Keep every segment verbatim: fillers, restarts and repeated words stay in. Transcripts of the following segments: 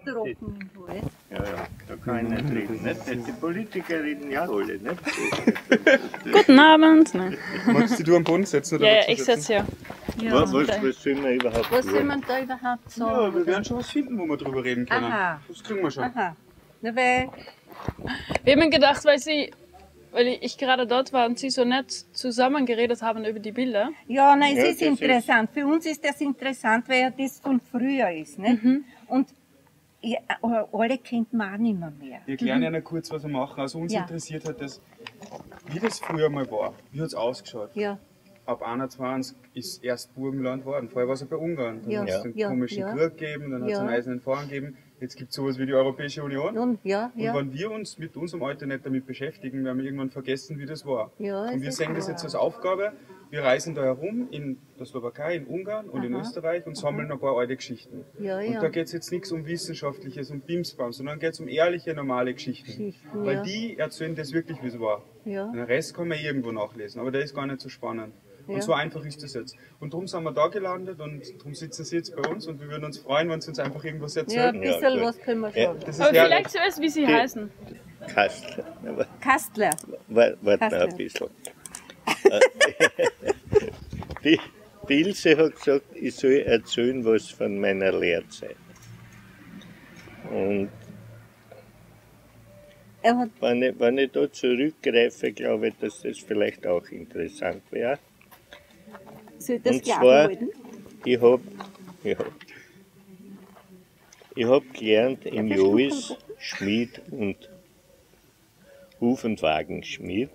trocken im Hals. Ja, ja, da kann ich nicht reden. Nicht? Die Politiker reden ja alle, nicht? Guten Abend. Nein. Magst du dich am Boden setzen? Oder Ja, ja, willst du ich sitzen? setze ja. Ja, Was, was, was soll man überhaupt was soll tun? man da überhaupt Ja, sagen? wir werden schon was finden, wo wir drüber reden können. Aha. Das kriegen wir schon. Aha. Na, weil, Wir haben gedacht, weil sie, weil ich gerade dort war und sie so nett zusammen geredet haben über die Bilder. ja, nein, es Ja, ist das ist- interessant. Für uns ist das interessant, weil ja das von früher ist. Nicht? Und ja, alle kennt man auch nicht mehr. mehr. Wir erklären Ihnen kurz, was wir machen. Also uns Ja. interessiert hat das, wie das früher mal war. Wie hat es ausgeschaut? Ja, Ab einundzwanzig ist erst Burgenland geworden. Vorher war es ja bei Ungarn. Dann Ja. hat es den Ja, komischen ja. Krieg gegeben, dann hat es Ja. einen eisernen Vorhang gegeben. Jetzt gibt es sowas wie die Europäische Union. und, ja, Und ja. wenn wir uns mit unserem Alter nicht damit beschäftigen, werden wir irgendwann vergessen, wie das war. Ja, und es wir ist sehen das wahr. jetzt als Aufgabe. Wir reisen da herum in der Slowakei, in Ungarn und in Aha. Österreich und sammeln ein paar alte Geschichten. Ja, Und ja. da geht es jetzt nichts um Wissenschaftliches, um Bimsbam, sondern geht es um ehrliche, normale Geschichten. Geschichten, Weil ja. die erzählen das wirklich, wie es war. Ja. Den Rest kann man irgendwo nachlesen, aber der ist gar nicht so spannend. Ja. Und so einfach ist das jetzt. Und darum sind wir da gelandet und darum sitzen sie jetzt bei uns und wir würden uns freuen, wenn sie uns einfach irgendwas Ja, erzählen. ein bisschen gut. was können wir Ja. schon. Das ist Aber herrlich. vielleicht zuerst, wie sie heißen. Kastler. Aber Kastler. Warte wart noch Kastler. ein bisschen. die, die Ilse hat gesagt, ich soll erzählen was von meiner Lehrzeit. Und Er hat, wenn ich, wenn ich da zurückgreife, glaube ich, dass das vielleicht auch interessant wäre. soll das Und Glas zwar- halten? Ich habe ich hab, ich hab gelernt im Jois Schmied und Huf- und Wagenschmied.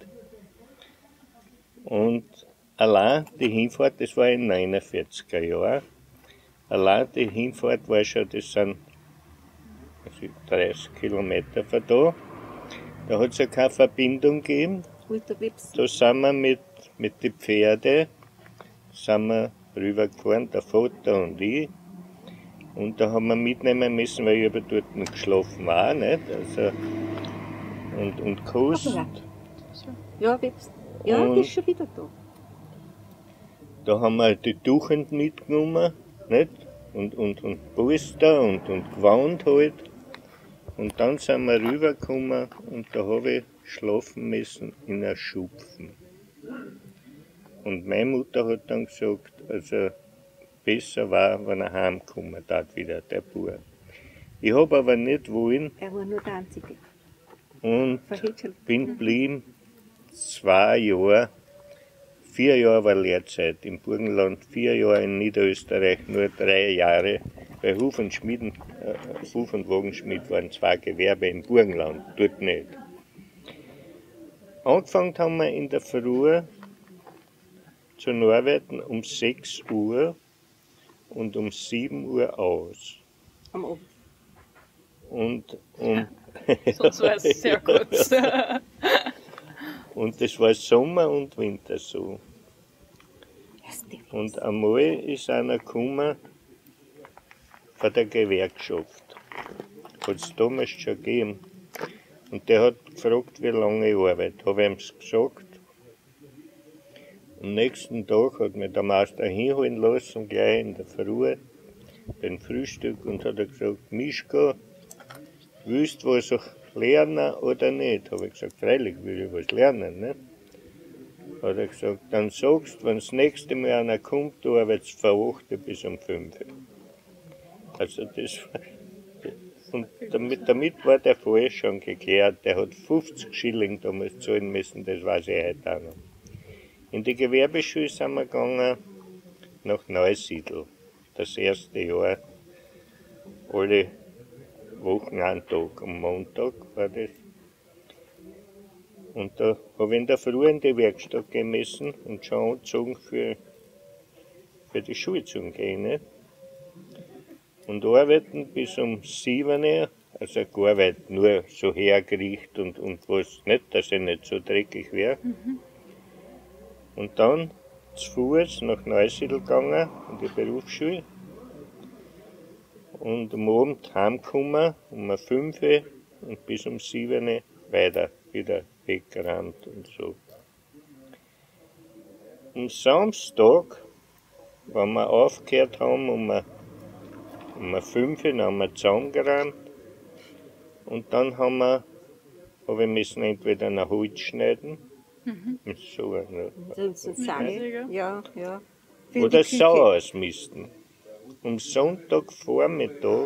Und allein die Hinfahrt, das war in neunundvierziger Jahren, allein die Hinfahrt war schon, das sind also dreißig Kilometer von da. Da hat es ja keine Verbindung gegeben. Guter Wips. Da sind wir mit, mit den Pferden sind wir rübergefahren, der Vater und ich. Und da haben wir mitnehmen müssen, weil ich aber dort noch geschlafen war, nicht? Also, und, und Kost. Ja, Wips. Ja, Und- die ist schon wieder da. Da haben wir die Tuchend mitgenommen, nicht? Und, und, und Polster und, und Gewand halt. Und dann sind wir rübergekommen und da habe ich schlafen müssen in einer Schupfen. Und meine Mutter hat dann gesagt, also besser war, wenn er heimgekommen hat wieder, der Bub. Ich habe aber nicht wollen Er war nur der Einzige. und Verhätschelt. bin geblieben zwei Jahre, vier Jahre war Lehrzeit im Burgenland, vier Jahre in Niederösterreich, nur drei Jahre. Bei Huf und Schmieden, äh, Huf und Wagenschmied waren zwei Gewerbe im Burgenland, dort nicht. Angefangen haben wir in der Früh zu arbeiten um sechs Uhr und um sieben Uhr aus. Am Abend. Und um Sonst wäre es sehr kurz. Und das war Sommer und Winter so. Erst die Und einmal ist einer gekommen von der Gewerkschaft. Hat es damals schon gegeben. Und der hat gefragt, wie lange ich arbeite. Habe ich ihm gesagt. Am nächsten Tag hat mich der Meister hinholen lassen, gleich in der Früh, beim Frühstück, und hat er gesagt, Mischka, willst du was lernen oder nicht? Habe ich gesagt, freilich will ich was lernen. Ne? Hat er gesagt, dann sagst du, wenn das nächste Mal einer kommt, du arbeitest von acht bis um fünf. Also das war, und damit, damit war der Fall schon geklärt. Der hat fünfzig Schilling damals zahlen müssen, das weiß ich heute auch noch. In die Gewerbeschule sind wir gegangen, nach Neusiedl. Das erste Jahr, alle Wochen einen Tag, am Montag war das. Und da habe ich in der Früh in die Werkstatt gehen müssen und schon angezogen für, für die Schule zu gehen. Nicht? Und arbeiten bis um sieben Uhr, also gearbeitet, nur so hergerichtet und, und was nicht, dass ich nicht so dreckig wäre. Mhm. Und dann zu Fuß nach Neusiedl gegangen, in die Berufsschule. Und am Abend heimgekommen, um fünf Uhr und bis um sieben Uhr weiter, wieder weggerannt und so. Am Samstag, wenn wir aufgehört haben, um, um fünf Uhr, dann haben wir zusammengerannt Und dann haben wir, aber wir müssen entweder ein Holz schneiden, Mhm. mit so einer, So, so Seil. Ja, ja. Für die oder Küche. Sau ausmisten. Am Sonntagvormittag,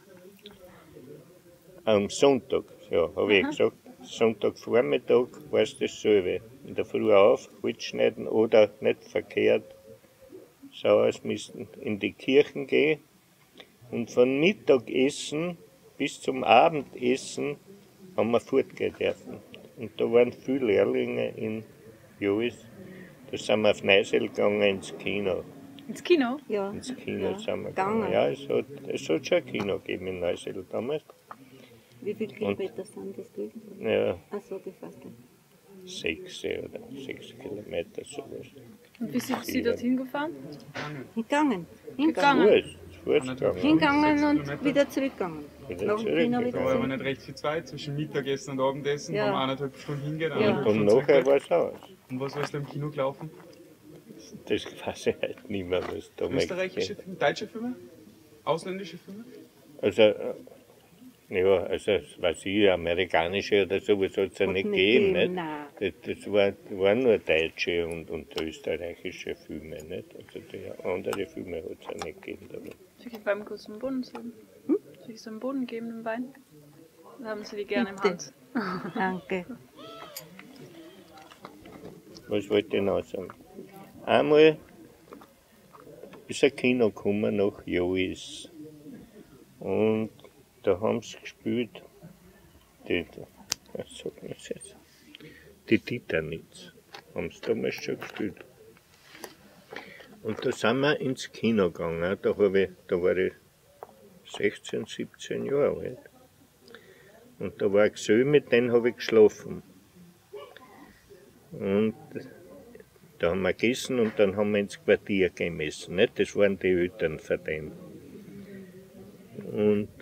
am Sonntag, ja, habe ich gesagt, Sonntagvormittag war es dasselbe. In der Früh auf, Holz schneiden oder nicht verkehrt, Sau ausmisten, in die Kirchen gehen und von Mittagessen bis zum Abendessen haben wir fortgehen dürfen. Und da waren viele Lehrlinge in Jois. Da sind wir auf Neusel gegangen ins Kino. Ins Kino? Ja. Ins Kino ja. sind wir Gegangen. gegangen. Ja, es hat, es hat schon ein Kino gegeben in Neusel damals. Wie viele Kilometer sind das gewesen? Ja, Achso, das weißt du. sechs oder sechs Kilometer sowas. Und wie sind Sie dorthin gefahren? Hingegangen. Gegangen. Fuß, Fuß gegangen. Hingegangen Sechs und Kilometer. wieder zurückgegangen. Wieder Nach dem Kino zurück. wieder Da war aber zurück. nicht recht viel Zeit zwischen Mittagessen und Abendessen, Ja. wo man eineinhalb Stunden hingeht, Ja. eineinhalb Und Stunden nachher zurück. war es aus. Und was ist da im Kino gelaufen? Das weiß ich halt nicht mehr, was da mal Österreichische gegeben Filme, deutsche Filme? Ausländische Filme? Also, äh, ja, also, weiß ich, amerikanische oder sowas hat es ja Hat nicht nicht gegeben, gegeben, nicht? nein. Das, das war, waren nur deutsche und, und österreichische Filme, nicht? Also, die andere Filme hat es ja nicht gegeben. Aber Soll ich beim kurz den Boden sehen? Hm? Soll ich so einen Boden geben, den Wein? Dann haben Sie die gerne im Bitte. Hand. Danke. was wollte ich noch sagen? Einmal ist ein Kino gekommen nach Jois. Und da haben sie gespielt, die, was sagt man jetzt? Die Titanic haben sie damals schon gespielt. Und da sind wir ins Kino gegangen. Da, hab ich, da war ich sechzehn, siebzehn Jahre alt. Und da war ein Gesell, mit dem habe ich geschlafen. Und da haben wir gegessen und dann haben wir ins Quartier gemessen. Nicht? Das waren die Eltern von dem. Und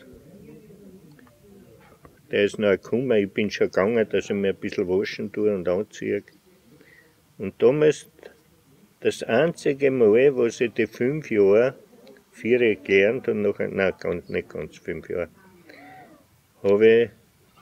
der ist noch gekommen, ich bin schon gegangen, dass ich mir ein bisschen waschen tue und anziehe. Und damals, das einzige Mal, was ich die fünf Jahre, vier gelernt und nachher, nein, ganz, nicht ganz fünf Jahre, habe ich,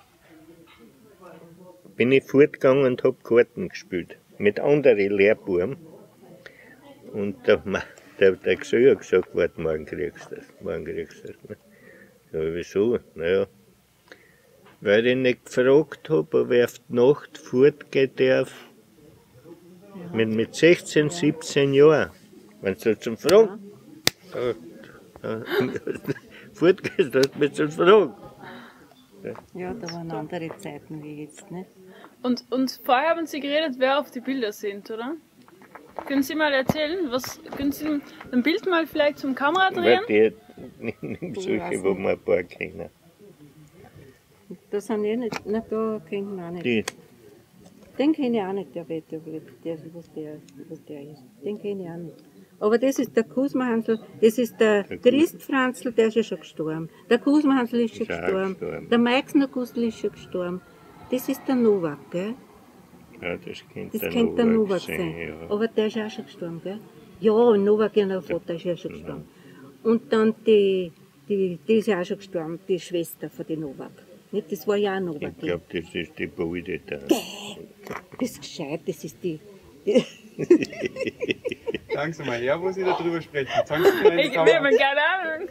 bin ich fortgegangen und habe Karten gespielt. Mit anderen Lehrbuben. Und der, Ma- der, der Gesell hat gesagt, warte, morgen kriegst du das, morgen kriegst du das. Ja, wieso? Naja, weil ich nicht gefragt habe, ob ich auf die Nacht fortgehen darf. Mit, mit sechzehn, siebzehn Jahren. Wenn du zum Fragen ja. Ja, fortgehst, hast du mich zum Fragen. Ja, da waren andere Zeiten wie jetzt, ne? Und, und vorher haben Sie geredet, wer auf die Bilder sind, oder? Können Sie mal erzählen, was, können Sie ein Bild mal vielleicht zum Kamera drehen? Weil die, nimm solche, wo wir ein paar kennen. Da sind eh nicht, na, da kennt man auch nicht. Die, Den kenne ich auch nicht, der Wetter, der, was, der, was der ist. Den kenne ich auch nicht. Aber das ist der Kusmahansl, das ist der, Der Christ Franzl, der ist ja schon gestorben. Der Kusmahansl ist schon Ist auch gestorben. gestorben. Der Meixner Gustl ist schon gestorben. Das ist der Novak, gell? ja, das kennt Das der könnte der Novak Novak sein. sein. Ja. Aber der ist auch schon gestorben, gell? Ja, Novak, ihr Vater ist ja schon gestorben. Und dann die, die, die ist ja auch schon gestorben, die Schwester von den Novak. Nicht? Das war ja auch Novak. Ich glaube, das ist die Beute da. Das ist gescheit, das ist die. die Sagen Sie mal her, wo Sie da drüber sprechen. Sagen Sie mal in die Ich Kamera. habe keine Ahnung.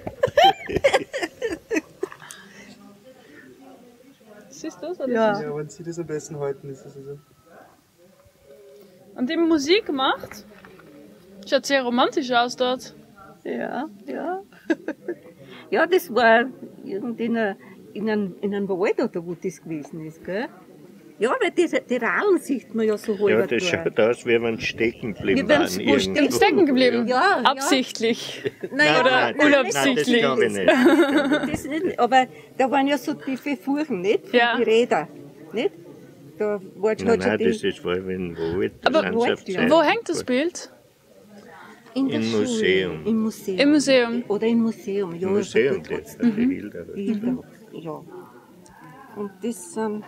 Siehst du das? Oder? Ja. Ja, wenn Sie das am besten halten, ist es so. Und die Musik macht? Schaut sehr romantisch aus dort. Ja, ja. Ja, das war irgendwie in, einer- in, einem, in einem Wald oder wo das gewesen ist, gell? Ja, weil die, die Rallen sieht man ja so halber Ja, das durch. schaut aus, wie wenn sie stecken geblieben Wie wenn's waren. wo irgendwo. stecken- Stecken geblieben? Ja, ja. Absichtlich. Naja, Oder nein, unabsichtlich. Nein, das glaube ich nicht. Das nicht, aber da waren ja so tiefe Furchen, nicht? Für Ja. die Räder, nicht? Da war Nein, halt schon nein, die, das ist vor allem in Wald. da Aber sind sie Wald, auf ja. Zeit. Wo hängt das Bild? in der Im Schule, Museum. Im Museum. Im Museum. Oder im Museum, ja. Im Museum, also das dort ist die Hilda. Die Hilda, ja. Und das sind.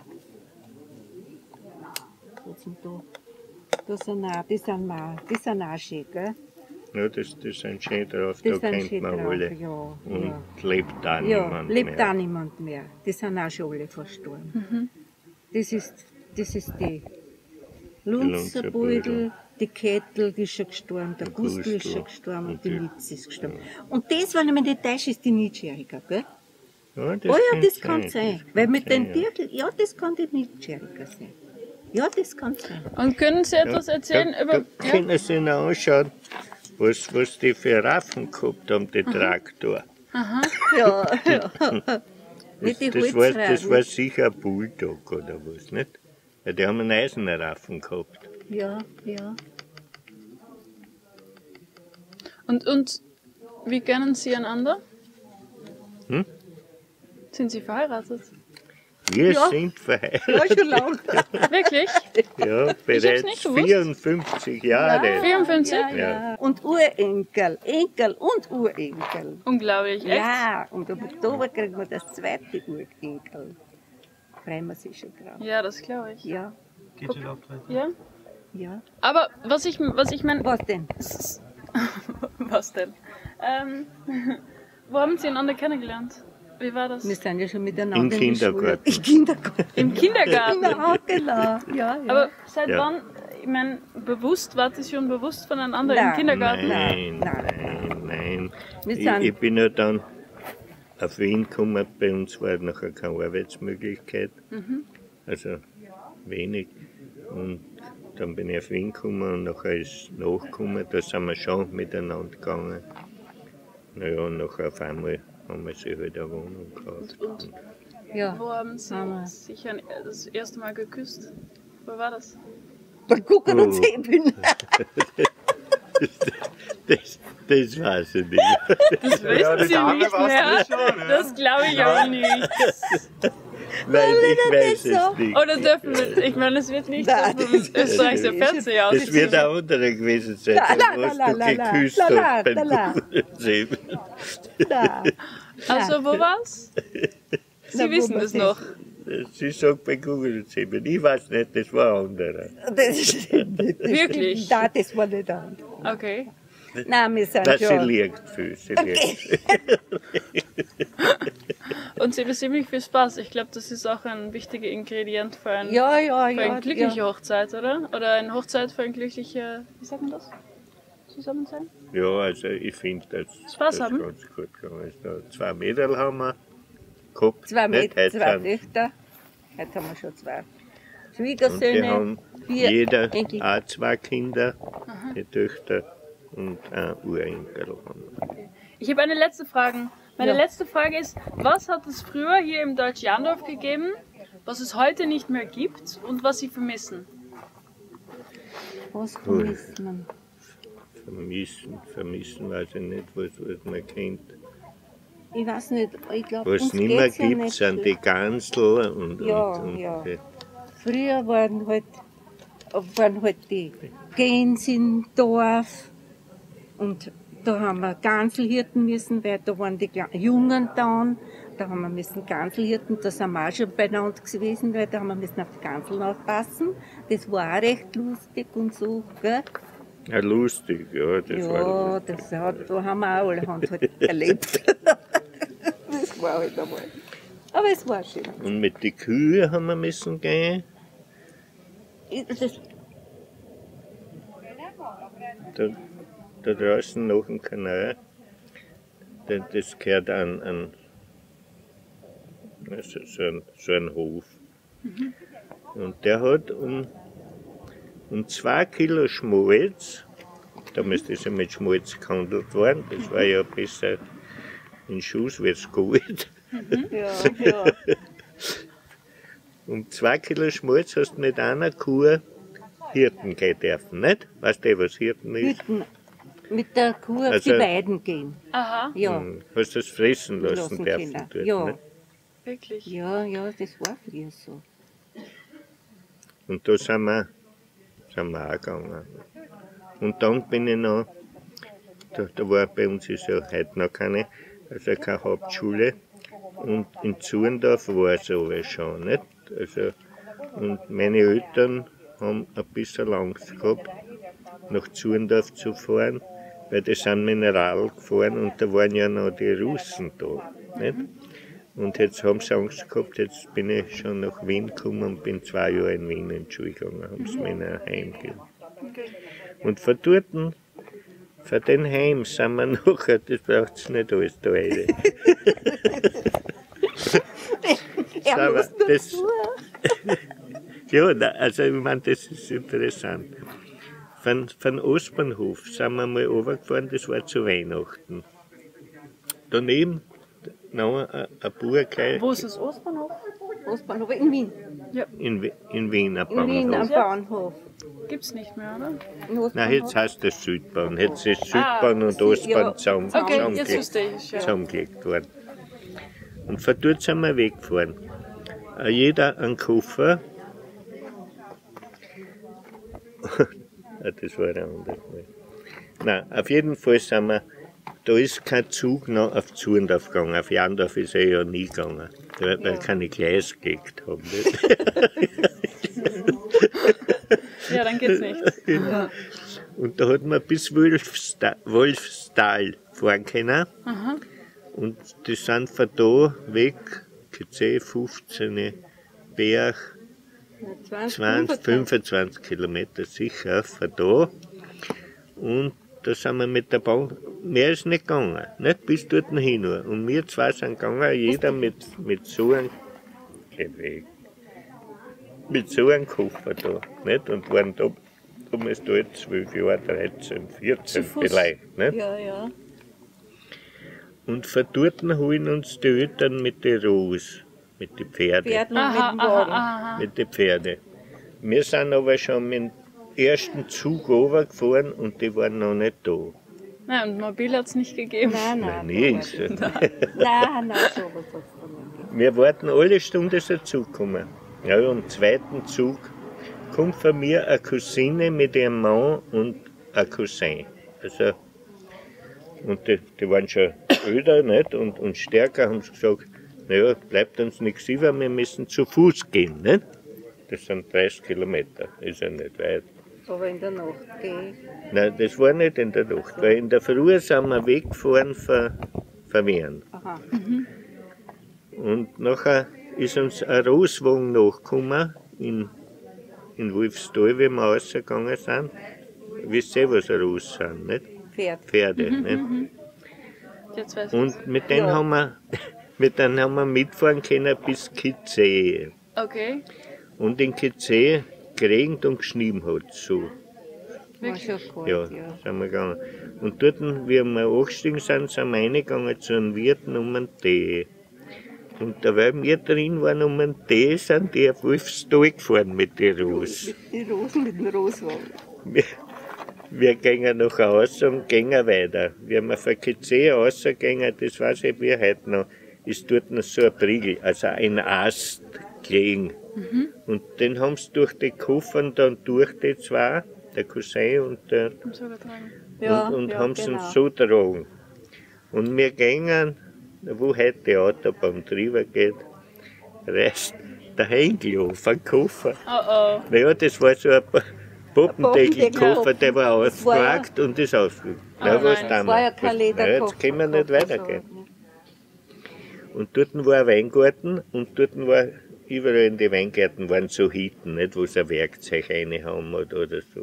Was sind da? Da sind auch, die sind auch, die sind auch schön, gell? Ja, das, das sind schön drauf, Das da sind kennt schön man drauf, alle. ja, Und ja. lebt da Ja, niemand lebt mehr. auch niemand mehr. Die sind auch schon alle verstorben. Das ist, das ist die Lunzerbeutel, die Kettel die ist schon gestorben, der Der Gustl ist Gustl schon gestorben und und die die- Litz ist gestorben. Und das, wenn ich mir nicht täusche, ist die Nitscheriger, gell? Ja, das Oh ja, kann das kann sein. Weil mit kann den sein, ja. Tieren, ja, das kann die Nitscheriger sein. Ja, das kann sein. Und können Sie etwas Ja, erzählen da, über. Da Ja? können Sie noch anschauen, was, was die für Raffen gehabt haben, die Traktor. Aha. Ja, ja. Das, Mit den das, war, das Holzrädern. war sicher ein Bulldog oder was, nicht? Weil die haben einen Eisenraffen gehabt. Ja, ja. Und, und wie kennen Sie einander? Hm? Sind Sie verheiratet? Wir Ja. sind verheiratet. Ja, schon lang. Wirklich? Ja, bereits nicht gewusst. vierundfünfzig Jahre. vierundfünfzig? Ja, ja. Und Urenkel, Enkel und Urenkel. Unglaublich, echt? Ja, und im Oktober kriegen wir das zweite Urenkel. Freuen wir sich schon drauf. Ja, das glaube ich. Ja, Ja? ja. Aber was ich, was ich meine. Was denn? Was denn? Ähm, wo haben Sie einander kennengelernt? Wie war das? Wir sind ja schon miteinander Im in die Schule. Kindergarten. Im Kindergarten. Im Kindergarten. Genau, genau. Ja, ja. Aber seit Ja. wann, ich meine, bewusst, wart ihr schon bewusst voneinander Nein. im Kindergarten? Nein, Nein, nein, nein. Wir Ich, sind- ich bin ja dann auf Wien gekommen, bei uns war nachher keine Arbeitsmöglichkeit, also wenig. Und dann bin ich auf Wien gekommen und nachher ist nachgekommen, da sind wir schon miteinander gegangen. Naja, und nachher auf einmal haben wir sich halt eine Wohnung gekauft. Und ja. wo haben Sie Hammer. sich ein, das erste Mal geküsst? Wo war das? Dann gucken Oh. uns eben. Das, das weiß ich nicht. Das wissen Ja, die Sie Dame nicht weiß mehr. das schon, ja. Das glaube ich auch nicht. Nein, ich weiß nicht so? es nicht. Oder dürfen wir, ich meine, es wird nicht Nein, auf dem österreichischen das- Fernsehen Das ausgestrahlt. wird ein anderer gewesen sein, La, la, was la, du la, la, geküsst la, la, hast beim la, la. Kugelnsee. Da. Also, wo war's? Sie Na, wo wissen war das das? noch. Sie sagt bei Kugelnsee. Ich weiß nicht, das war ein anderer. Das stimmt nicht. Das Wirklich? Stimmt. Nein, das war nicht an. Okay. Nein, wir sind Das sie schon. liegt viel, sie liegt. Und Sie haben ziemlich viel Spaß. Ich glaube, das ist auch ein wichtiger Ingredient für, ein, Ja, ja, für ja. eine glückliche ja. Hochzeit, oder? Oder eine Hochzeit für ein glücklicher, wie sagt man das? Zusammensein? Ja, also ich finde, das, Spaß das haben? ganz gut gegangen. Da zwei Mädel haben wir gehabt. Zwei nicht? Mädchen, Heute zwei sind- Töchter. Heute haben wir schon zwei Und die Schwiegersöhne, haben vier jeder Enkel. auch zwei Kinder, die Töchter und ein Urenkel haben wir. Ich habe eine letzte Frage. Meine Ja. letzte Frage ist, was hat es früher hier im Deutsch Jandorf gegeben, was es heute nicht mehr gibt und was Sie vermissen? Was vermisst man? Vermissen, vermissen weiß ich nicht, was, was man kennt. Ich weiß nicht, ich glaube, Was uns es nicht mehr geht's ja gibt, nicht sind die schlecht. Gansel und, Ja, und, und ja. die- Früher waren halt, waren halt die Gänse im Dorf und da haben wir Ganselhirten müssen, weil da waren die Kle- Jungen da. Da haben wir müssen Ganselhirten, da sind wir auch schon beieinander gewesen, weil da haben wir müssen auf die Ganseln aufpassen. Das war auch recht lustig und so, gell? ja, lustig, ja, das war Ja, lustig. das hat, da haben wir auch allerhand halt erlebt. Das war halt einmal. Aber es war schön. Und mit den Kühen haben wir müssen gehen. Ich- Das, Da, da draußen nach dem Kanal, das, das gehört an, an also so, ein, so ein Hof. Und der hat um, um zwei Kilo Schmalz, damals ist ja mit Schmalz gehandelt worden, das war ja besser in Schuss wie es Gold. ja, ja. Um zwei Kilo Schmalz hast du mit einer Kuh Hirten gehen dürfen, nicht? Weißt du, was Hirten ist? Hütten mit der Kuh auf Also- die Weiden gehen. Aha, Ja, Hm, hast du das fressen lassen Lassen dürfen können. dort, Ja. nicht? wirklich. ja, ja, das war früher so. Und da sind wir, sind wir auch gegangen. Und dann bin ich noch, da, da war bei uns ist ja heute noch keine, also keine Hauptschule. Und in Zurndorf war es aber schon, nicht? Also, und meine Eltern haben ein bisschen Angst gehabt, nach Zurndorf zu fahren, weil das sind Mineral gefahren und da waren ja noch die Russen da. Nicht? Und jetzt haben sie Angst gehabt, jetzt bin ich schon nach Wien gekommen und bin zwei Jahre in Wien in die Schule gegangen, haben sie mich nach Heim gegeben. Und von dort, von den Heim sind wir nachher, das braucht es nicht alles da rein. Er muss das, dazu. ja, na, also ich meine, das ist interessant. Von, von Ostbahnhof sind wir mal runtergefahren, das war zu Weihnachten. Daneben noch ein, ein Burg Wo ist das Ostbahnhof? Ostbahnhof in Wien. in, Wi- in Wien, ein In Wien am Bahnhof. Bahnhof. Gibt's nicht mehr, oder? Im Nein, Ostbahnhof. jetzt heißt das Südbahn. Jetzt ist Südbahn Ah, und Ostbahn ja. zusammen, Okay, jetzt zusammengelegt, verstehe ich. Ja. zusammengelegt worden. Und von dort sind wir weggefahren. Äh, Jeder einen Koffer. Ah, das war ein anderes Mal. Nein, auf jeden Fall sind wir, da ist kein Zug noch auf Zurndorf gegangen. Auf Jandorf ist er ja nie gegangen, weil wir Ja. keine Gleise gelegt haben. Nicht? Ja, dann geht's nicht. Und da hat man bis Wolfstal, Wolfstal fahren können. Aha. Und die sind von da weg, zehn, fünfzehn, Berg, zwanzig, zwanzig, fünfundzwanzig Kilometer sicher von da. Und da sind wir mit der Bahn, mehr ist nicht gegangen, nicht bis dort hin nur. Und wir zwei sind gegangen, jeder mit, mit so einem, Weg, mit so einem Koffer da, nicht? Und waren da, damals da jetzt zwölf Jahre, dreizehn, vierzehn Zu Fuß? vielleicht, nicht? Ja, ja. Und von dort holen uns die Eltern mit den Rohs, mit den Pferden. Pferden und Aha, mit dem aha, Wagen. aha. Mit den Pferden. Wir sind aber schon mit dem ersten Zug runtergefahren und die waren noch nicht da. Nein, und Mobil hat's nicht gegeben. Nein, nein. Nein, das nicht. war- Nein, nein, sowas hat es nicht gegeben. Wir warten alle Stunden, dass ein Zug kommt. Ja, am zweiten Zug kommt von mir eine Cousine mit ihrem Mann und ein Cousin. Also, und die, die waren schon öder nicht? Und, und stärker, haben sie gesagt, naja, bleibt uns nichts über, wir müssen zu Fuß gehen. Nicht? Das sind dreißig Kilometer, ist ja nicht weit. Aber in der Nacht gehe ich. Nein, das war nicht in der Nacht, weil in der Früh sind wir weggefahren von, von Wien. Aha. Und nachher ist uns ein Roswagen nachgekommen in, in Wolfstal, wie wir rausgegangen sind. Wisst ihr, was Ros sind, nicht? Pferd. Pferde. Nicht? Jetzt weiß ich. Und mit denen, Ja. haben wir, mit denen haben wir mitfahren können bis Kitzee. Okay. Und in Kitzee geregnet und geschnien hat so. War schon kalt, Ja, ja. sind wir gegangen. Und dort, wie wir angestiegen sind, sind wir reingegangen zu einem Wirt um einen Tee. Und da, weil wir drin waren um einen Tee, sind die auf Wolfstal gefahren mit den Ros. Die Rosen mit dem Roswagen. Wir, wir gehen nach Hause und gehen weiter. Wie wir von Kitzee rausgehen, das weiß ich wie heute noch, ist dort noch so ein Priegel, also ein Ast gelegen. Mhm. Und den haben sie durch die Koffern dann durch die zwei, der Cousin und der Im Zug getragen. Ja, und, und ja, haben sie genau. uns so getragen. Und wir gingen, wo heute die Autobahn drüber geht, reißt der Henkel auf, ein Koffer. Oh oh. Naja, das war so ein Pa- Pappendeckelkoffer, der war Das war ja- ausgepackt und ist ausgeflogen. Oh Na, was nein, tun Das war wir? ja kein Was- na, Lederkoffer. Jetzt können wir nicht weitergehen. Also, Und dort war ein Weingarten und dort war überall in den Weingärten waren so Hütten, nicht, wo sie ein Werkzeug reinhauen oder, oder so.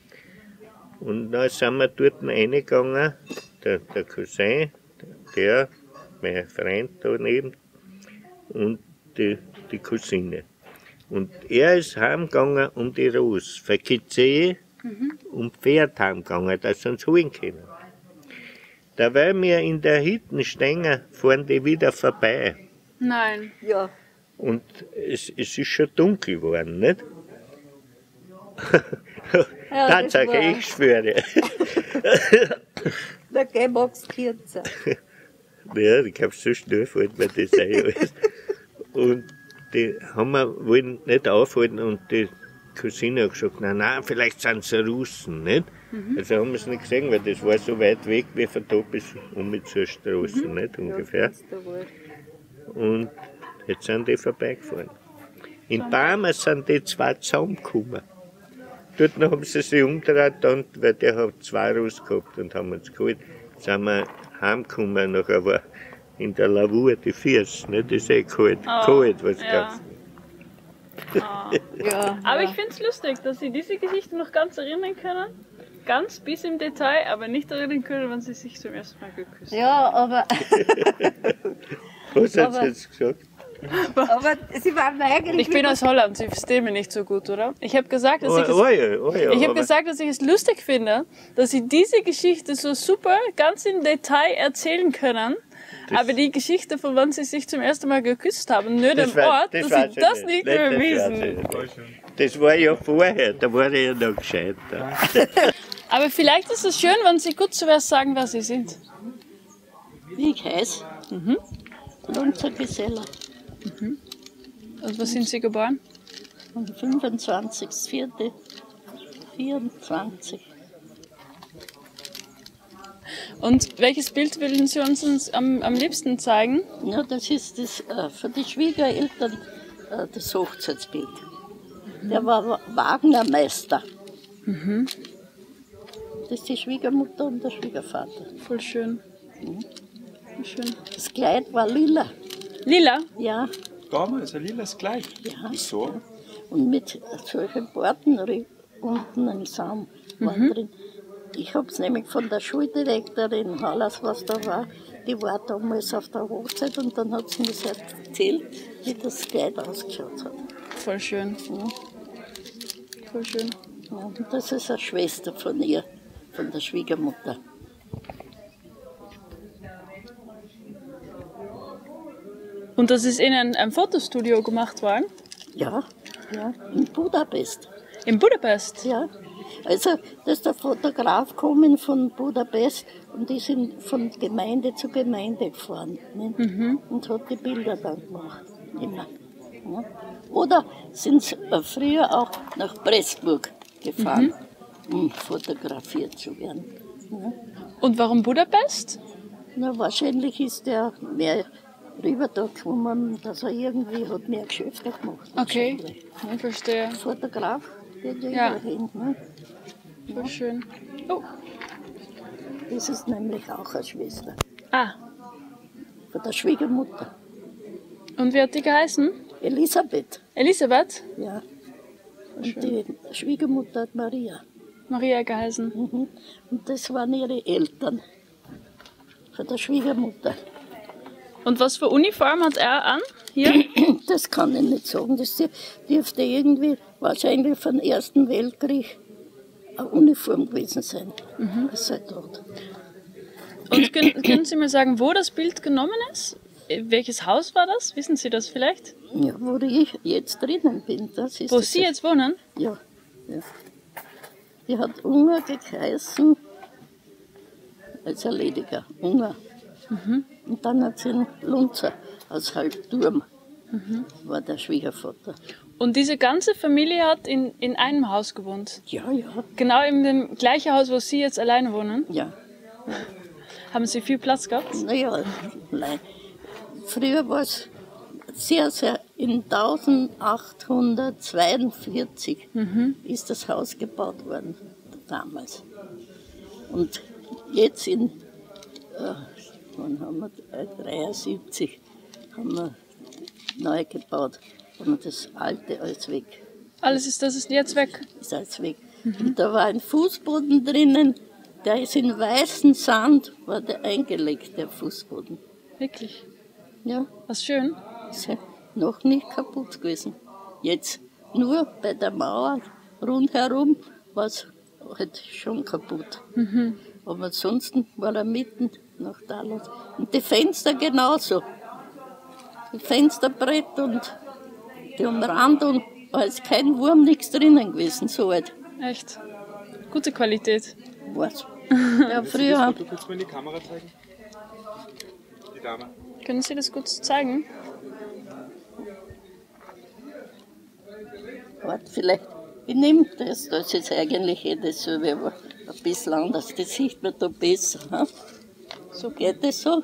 Und dann sind wir dort reingegangen, der, der Cousin, der, mein Freund daneben und die, die Cousine. Und er ist heimgegangen um die Ros, von Kitzee um Pferd heimgegangen, dass sie uns holen können. Da weil wir in der Hütte stehen, fahren die wieder vorbei. Nein. Ja, Und es, es ist schon dunkel geworden, nicht? Ja, das Tatsache, war- ich schwöre. der Geh mag's kürzer. Ja, ich glaube, so schnell fällt mir das ein. alles. Und die haben wir, wollen nicht aufhalten und die Cousine hat gesagt, nein, nein, vielleicht sind es Russen, nicht? Also haben wir es nicht gesehen, weil das war so weit weg wie von da bis um mit zur Straße, nicht? Ungefähr. Ja, wohl. Und jetzt sind die vorbeigefahren. In Barmer sind die zwei zusammengekommen. Dort haben sie sich umgedreht, dann, weil der hat zwei Ross gehabt und haben uns geholt. Sind wir heimgekommen, nachher war in der Lavur die Füße, ne? Das ist eh kalt, Oh, kalt, was ja. gab's. Ah. Ja, Aber ja. ich finde es lustig, dass Sie diese Geschichte noch ganz erinnern können. Ganz bis im Detail, aber nicht erinnern können, wann Sie sich zum ersten Mal geküsst haben. Ja, aber, Was hat Aber- sie jetzt gesagt? aber sie waren eigentlich. Ich bin aus Holland, Sie verstehen mich nicht so gut, oder? Ich habe gesagt, dass Oh, ich es oh ja, oh ja, Ich habe aber- gesagt, dass ich es lustig finde, dass Sie diese Geschichte so super, ganz im Detail erzählen können. Das- aber die Geschichte, von wann Sie sich zum ersten Mal geküsst haben, nur dem wei- Ort, das dass weiß Sie ich das nicht mehr das weiß wissen. ich nicht. Voll schön. Das war ja vorher, da war ich ja noch gescheiter. Aber vielleicht ist es schön, wenn Sie gut zuerst sagen, wer Sie sind. Wie ich heiße? Mhm. Lunzer Gesella. Und was sind Sie geboren? Am fünfundzwanzigsten vierten vierundzwanzig. Und welches Bild würden Sie uns uns am, am liebsten zeigen? Ja, das ist das, äh, für die Schwiegereltern äh, das Hochzeitsbild. Der war Wa- Wagnermeister. Das ist die Schwiegermutter und der Schwiegervater. Voll schön. Voll schön. Das Kleid war lila. Lila? Ja, Damals ein lilas Kleid. ja. Wieso? Und mit solchen Borten unten im Saum war drin. Ich habe es nämlich von der Schuldirektorin Hallas, was da war, die war damals auf der Hochzeit und dann hat sie mir das erzählt, wie das Kleid ausgeschaut hat. Voll schön. Ja. Voll schön. Ja, und das ist eine Schwester von ihr, von der Schwiegermutter. Und das ist in ein, ein Fotostudio gemacht worden? Ja, ja, in Budapest. In Budapest? Ja. Also, da ist der Fotograf gekommen von Budapest und die sind von Gemeinde zu Gemeinde gefahren. Ne? Und hat die Bilder dann gemacht. Immer. Ja. Oder sind sie äh, früher auch nach Pressburg gefahren, um fotografiert zu werden. Ja. Und warum Budapest? Na, wahrscheinlich ist der mehr rüber da gekommen, dass er irgendwie hat mehr Geschäfte gemacht. Okay, wahrscheinlich. ich verstehe. Fotograf, der ja, Ja. hin. Ne? Voll schön. Oh, Das ist nämlich auch eine Schwester ah. von der Schwiegermutter. Und wie hat die geheißen? Elisabeth, Elisabeth? ja. Und die Schwiegermutter hat Maria. Maria geheißen. Mhm. Und das waren ihre Eltern von der Schwiegermutter. Und was für Uniform hat er an? Hier? Das kann ich nicht sagen. Das dürfte irgendwie wahrscheinlich vom Ersten Weltkrieg eine Uniform gewesen sein. Mhm. Das sei dort. Und können, können Sie mir sagen, wo das Bild genommen ist? Welches Haus war das? Wissen Sie das vielleicht? Ja, wo ich jetzt drinnen bin, das ist Wo das Sie jetzt wohnen? Ja, ja. Die hat Unger geheißen, als Erlediger, Unger. Und dann hat sie einen Lunzer aus Halbturm, war der Schwiegervater. Und diese ganze Familie hat in, in einem Haus gewohnt. Ja, ja, Genau in dem gleichen Haus, wo Sie jetzt alleine wohnen. ja. Haben Sie viel Platz gehabt? Naja, nein. Früher war es sehr, sehr, in achtzehnhundertzweiundvierzig ist das Haus gebaut worden, damals. Und jetzt in, äh, wann haben wir, äh, dreiundsiebzig haben wir neu gebaut, haben wir das alte alles weg, Alles ist, das ist jetzt weg. ist alles weg. Und da war ein Fußboden drinnen, der ist in weißen Sand, war der eingelegt, der Fußboden. Wirklich. Ja. Was schön. Ist ja noch nicht kaputt gewesen. Jetzt nur bei der Mauer rundherum war es halt schon kaputt. Aber ansonsten war er mitten nach da los. Und die Fenster genauso. Die Fensterbrett und die Umrandung, da ist kein Wurm, nichts drinnen gewesen, so alt Echt. Gute Qualität. war's. Ja, früher, Foto kannst du mir in die Kamera zeigen? Die Dame. Können Sie das kurz zeigen? warte, vielleicht, ich nehme das, das ist eigentlich eh dasselbe, aber ein bisschen anders, das sieht man da besser. Hm? So geht das so?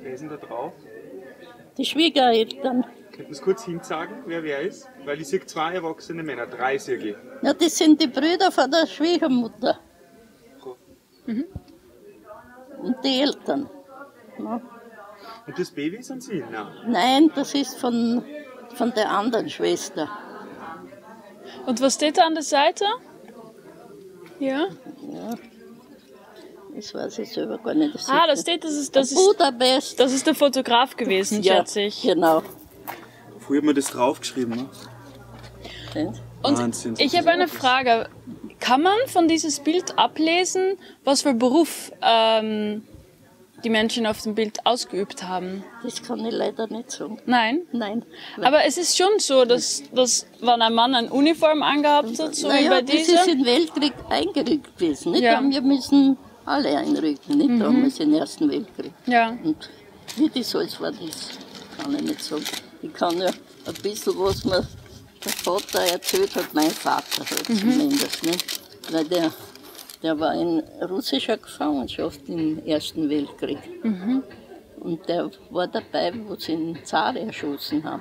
Wer ist denn da drauf? Die Schwiegereltern. Könnten Sie kurz hinsagen, wer wer ist? Weil ich sehe zwei erwachsene Männer, drei sehe ich. Ja, das sind die Brüder von der Schwiegermutter. Mhm. Und die Eltern. Ja. Und das Baby sind Sie? Nein. Nein, das ist von, von der anderen Schwester. Und was steht da an der Seite? Ja. Ja. Das weiß ich selber gar nicht. Das Ah, da steht, das ist, das ist, Budapest. das ist der Fotograf gewesen, Ja, schätze ich. genau. Früher hat man das draufgeschrieben, ne? Und Wahnsinn. ich habe eine Frage. Kann man von dieses Bild ablesen, was für Beruf ähm, die Menschen auf dem Bild ausgeübt haben? Das kann ich leider nicht sagen. Nein? Nein. Aber es ist schon so, dass, dass wenn ein Mann eine Uniform angehabt hat, so wie naja, bei das dieser... ist im Weltkrieg eingerückt gewesen. Nicht? Ja. Ja. Wir müssen alle einrücken, nicht? Damals im Ersten Weltkrieg. Ja. Und wie das alles war, das kann ich nicht sagen. Ich kann ja ein bisschen, was mir der Vater erzählt hat, mein Vater halt zumindest. Nicht? Weil der, der war in russischer Gefangenschaft im Ersten Weltkrieg. Und der war dabei, wo sie den Zar erschossen haben.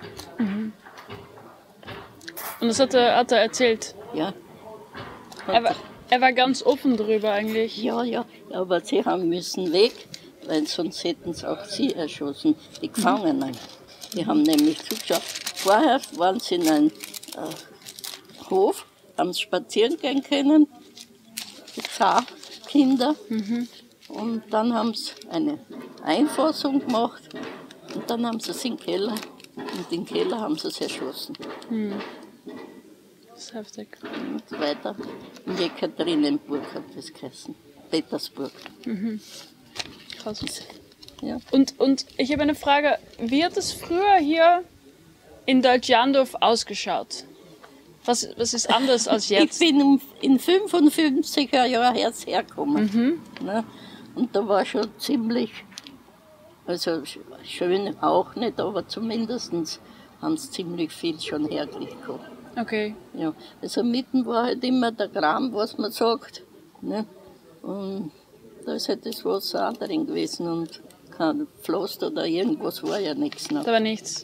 Und das hat er, hat er erzählt. Ja. Er war, er war ganz offen darüber eigentlich. Ja, ja, aber sie haben müssen weg, weil sonst hätten sie auch sie erschossen, die Gefangenen. Die haben nämlich zugeschaut. Vorher waren sie in einem äh, Hof, haben spazieren gehen können, die Zarkinder. Und dann haben sie eine Einfassung gemacht und dann haben sie es in den Keller. Und im Keller haben sie es erschossen. Das ist heftig. Und weiter in Jekaterinenburg hat das geheißen. Petersburg. Krass. Ja. Und, und ich habe eine Frage. Wie hat es früher hier in Deutschlandorf ausgeschaut? Was, was ist anders als jetzt? Ich bin um- in fünfundfünfziger Jahren erst hergekommen. Ne? Und da war schon ziemlich, also sch- schön auch nicht, aber zumindest haben sie ziemlich viel schon hergekriegt gehabt. Okay. Ja. Also mitten war halt immer der Kram, was man sagt. Ne? Und da ist halt das Wasser auch drin gewesen und kein Floß oder irgendwas war ja nichts. Ne? Da war nichts.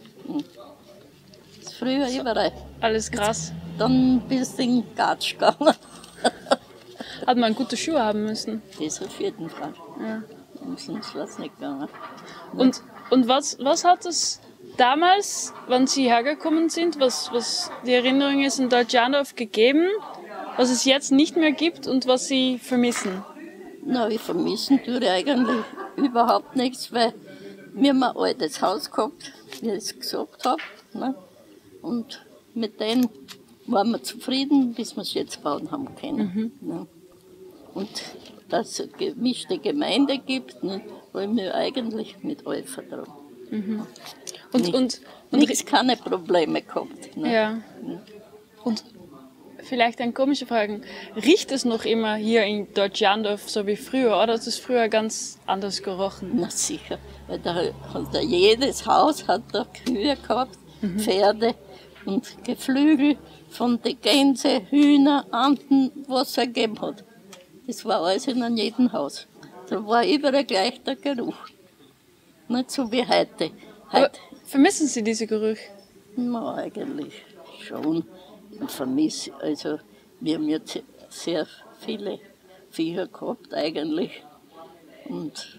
Das ist früher überall. Alles krass. Dann bist du in den Gatsch gegangen. Hat man gute Schuhe haben müssen. Das auf jeden Fall. Ja. Und sonst war es nicht gegangen. Und, und was, was hat es damals, wenn Sie hergekommen sind, was, was die Erinnerung ist in Deutschlandorf gegeben, was es jetzt nicht mehr gibt und was Sie vermissen? Na, ich vermissen tue ich eigentlich überhaupt nichts, weil wir haben ein altes Haus gehabt, wie ich es gesagt habe. Ne? Und mit dem waren wir zufrieden, bis wir es jetzt bauen haben können. Ne? Und dass es eine gemischte Gemeinde gibt, ne, wollen wir eigentlich mit allen vertrauen. Und, Nicht- und, und, Nichts, keine Probleme gehabt. Ne? ja. Und vielleicht eine komische Frage. Riecht es noch immer hier in Deutschlandorf so wie früher oder hat es früher ganz anders gerochen? Na sicher, weil da hat da jedes Haus hat da Kühe gehabt, Pferde und Geflügel von den Gänse, Hühner, Enten, was es gegeben hat. Das war alles in einem jedem Haus. Da war überall gleich der Geruch. Nicht so wie heute. Aber Heute, vermissen Sie diese Gerüche? na, eigentlich schon. Ich vermisse, also wir haben jetzt sehr viele Viecher gehabt eigentlich. Und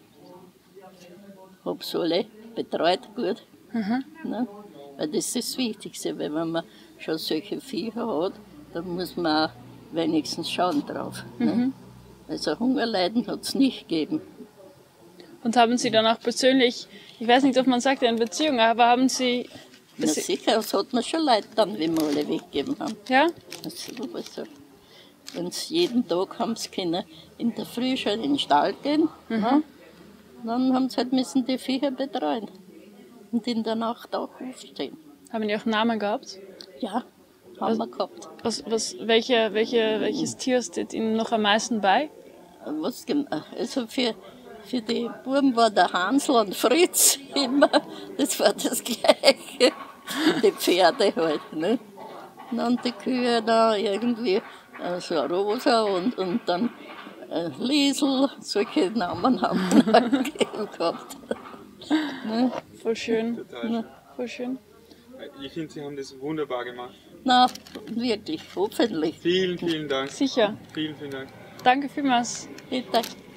habe sie alle betreut gut. Ne? Weil das ist das Wichtigste, weil wenn man schon solche Viecher hat, dann muss man auch wenigstens schauen drauf. Ne? Also Hungerleiden hat es nicht gegeben. Und haben Sie dann auch persönlich, ich weiß nicht, ob man sagt, eine Beziehung, aber haben Sie, Na sicher, das hat man schon Leid dann, wie wir alle weggegeben haben. ja? Also, also, wenn sie jeden Tag haben sie können in der Früh schon in den Stall gehen, ne? Dann haben sie halt müssen die Viecher betreuen und in der Nacht auch aufstehen. Haben die auch Namen gehabt? Ja, haben wir gehabt. Was, was, welche, welche, welches Tier steht Ihnen noch am meisten bei? Was, gem- also für, für die Buben war der Hansl und Fritz immer, das war das Gleiche. Die Pferde halt, ne? Und dann die Kühe da irgendwie, also Rosa und, und dann äh, Liesel, solche Namen haben wir halt gegeben gehabt. Ne? Voll schön. Total. Ja. Voll schön. Ich finde, Sie haben das wunderbar gemacht. Na, wirklich, hoffentlich. Vielen, vielen Dank. Sicher. Vielen, vielen Dank. Danke vielmals. Bitte.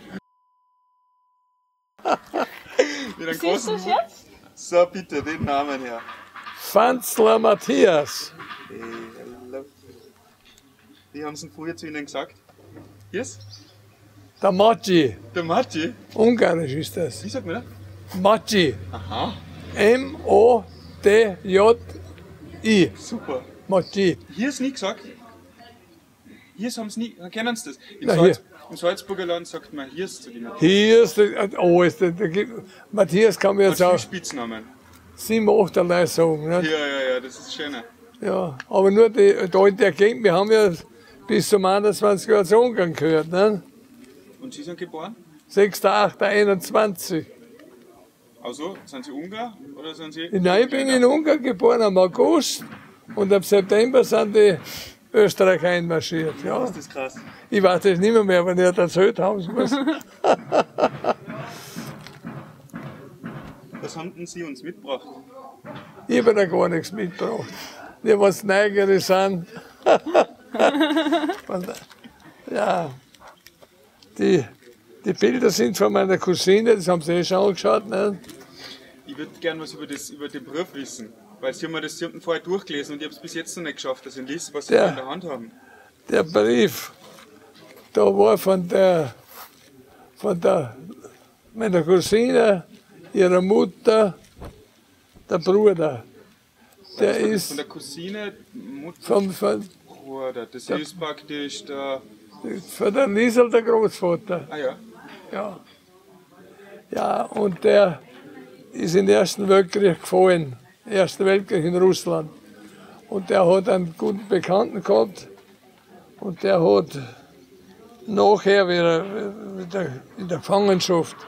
Mit einem Siehst du großen es jetzt? So, bitte, den Namen her. Fanzler Matthias. Wie haben Sie früher zu Ihnen gesagt? Yes? Der Maggi. Der Matti? Ungarisch ist das. Wie sagt man das? Maggi. Aha, M O D J I. super. Maggi. Hier ist nie gesagt. Hier haben Sie nie, kennen Sie das? Im, Na, Salz, im Salzburger Land sagt man hier zu die Matthias. Hier ist der, oh, ist der, der, gibt- Matthias kann mir Hat jetzt viele auch Spitznamen. sieben, acht allein sagen. Ja, Nicht? ja, ja, das ist schöner. Ja, aber nur die, da in der Gegend, wir haben ja bis zum einundzwanzig Jahr zu Ungarn gehört. Ne? Und Sie sind geboren? sechster achter einundzwanzig. Also, sind Sie Ungar oder sind Sie? Nein, ich bin in Ungarn geboren am August und im September sind die Österreicher einmarschiert. Ja. Das ist krass. Ich weiß das nicht mehr, mehr wenn ich das erzählt haben muss. Was haben denn Sie uns mitgebracht? Ich habe da gar nichts mitgebracht. Die, was Neugierig sind. Und, ja, die, die Bilder sind von meiner Cousine, das haben Sie eh schon angeschaut. Ne? Ich würde gerne was über, das, über den Brief wissen. Weil Sie haben mir das Sie haben den vorher durchgelesen und ich habe es bis jetzt noch nicht geschafft, dass ich lese, was Sie Ja. da in der Hand haben. Der Brief, da war von der, von der, meiner Cousine, ihrer Mutter, der Bruder. Der von, ist von der Cousine, Mutter, vom, von, Bruder. Das ist praktisch der. von der Liesel, der Großvater. Ah ja. Ja. Ja, und der ist im Ersten Weltkrieg gefallen. Ersten Weltkrieg in Russland. Und der hat einen guten Bekannten gehabt. Und der hat nachher wieder in der Gefangenschaft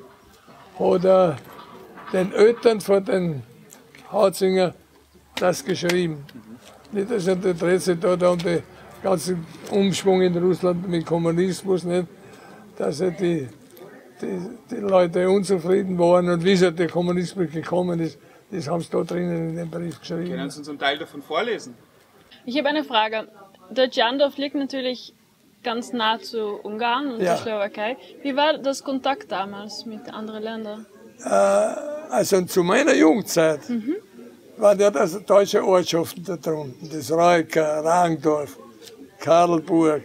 hat er den Eltern von den Hatzinger das geschrieben. Nicht, dass er dreht sich da, da um den ganzen Umschwung in Russland mit Kommunismus, nicht, dass er die, die, die Leute unzufrieden waren und wie der Kommunismus gekommen ist, das haben sie da drinnen in dem Brief geschrieben. Können Sie uns einen Teil davon vorlesen? Ich habe eine Frage. Deutschlandorf liegt natürlich ganz nah zu Ungarn und Ja. der Slowakei. Wie war das Kontakt damals mit anderen Ländern? Also zu meiner Jugendzeit waren ja das deutsche Ortschaften da drunten. Das Reuka, Rangdorf, Karlburg,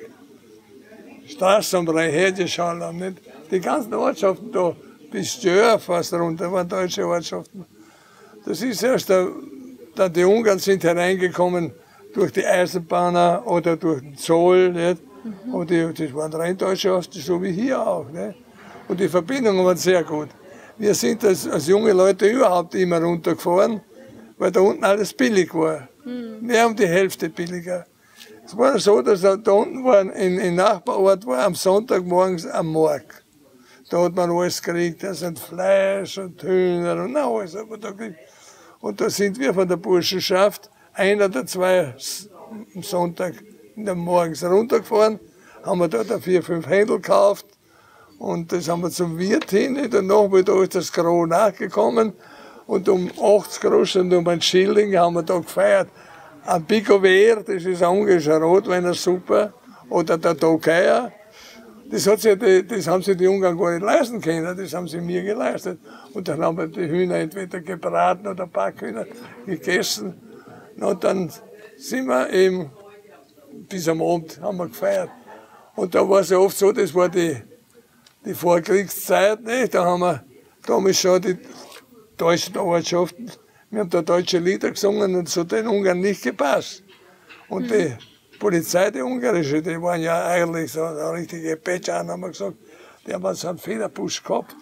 Straßenbrei, Hedgeschallam, nicht? Die ganzen Ortschaften da, bis Stör fast runter, waren deutsche Ortschaften. Das ist erst, da, da die Ungarn sind hereingekommen durch die Eisenbahner oder durch den Zoll, nicht? Und die, das waren rein deutsche Ortschaften, so wie hier auch. Nicht? Und die Verbindungen waren sehr gut. Wir sind als, als junge Leute überhaupt immer runtergefahren, weil da unten alles billig war. Mehr um die Hälfte billiger. Es war so, dass da, da unten war, in, in Nachbarort war am Sonntagmorgens am Markt. Da hat man alles gekriegt, da sind Fleisch und Hühner und alles. Aber da kriegt. Und da sind wir von der Burschenschaft, ein oder zwei am Sonntag in der Morgens runtergefahren, haben wir da vier, fünf Händel gekauft. Und das haben wir zum Wirt hin. Danach da ist das Gros nachgekommen. Und um achtzig Groschen und um einen Schilling haben wir da gefeiert. Ein Picover, das ist ein ungarischer Rotweiner super. Oder der Tokaier. Das, hat sich die, das haben sich die Ungarn gar nicht leisten können. Das haben sie mir geleistet. Und dann haben wir die Hühner entweder gebraten oder Backhühner gegessen. Und dann sind wir eben bis am Abend haben wir gefeiert. Und da war es ja oft so, das war die Die Vorkriegszeit, nicht? Da haben wir damals schon die deutschen Ortschaften, wir haben da deutsche Lieder gesungen und so den Ungarn nicht gepasst. Und mhm. die Polizei, die ungarische, die waren ja eigentlich so eine richtige Petschan, haben wir gesagt, die haben so einen Federbusch gehabt.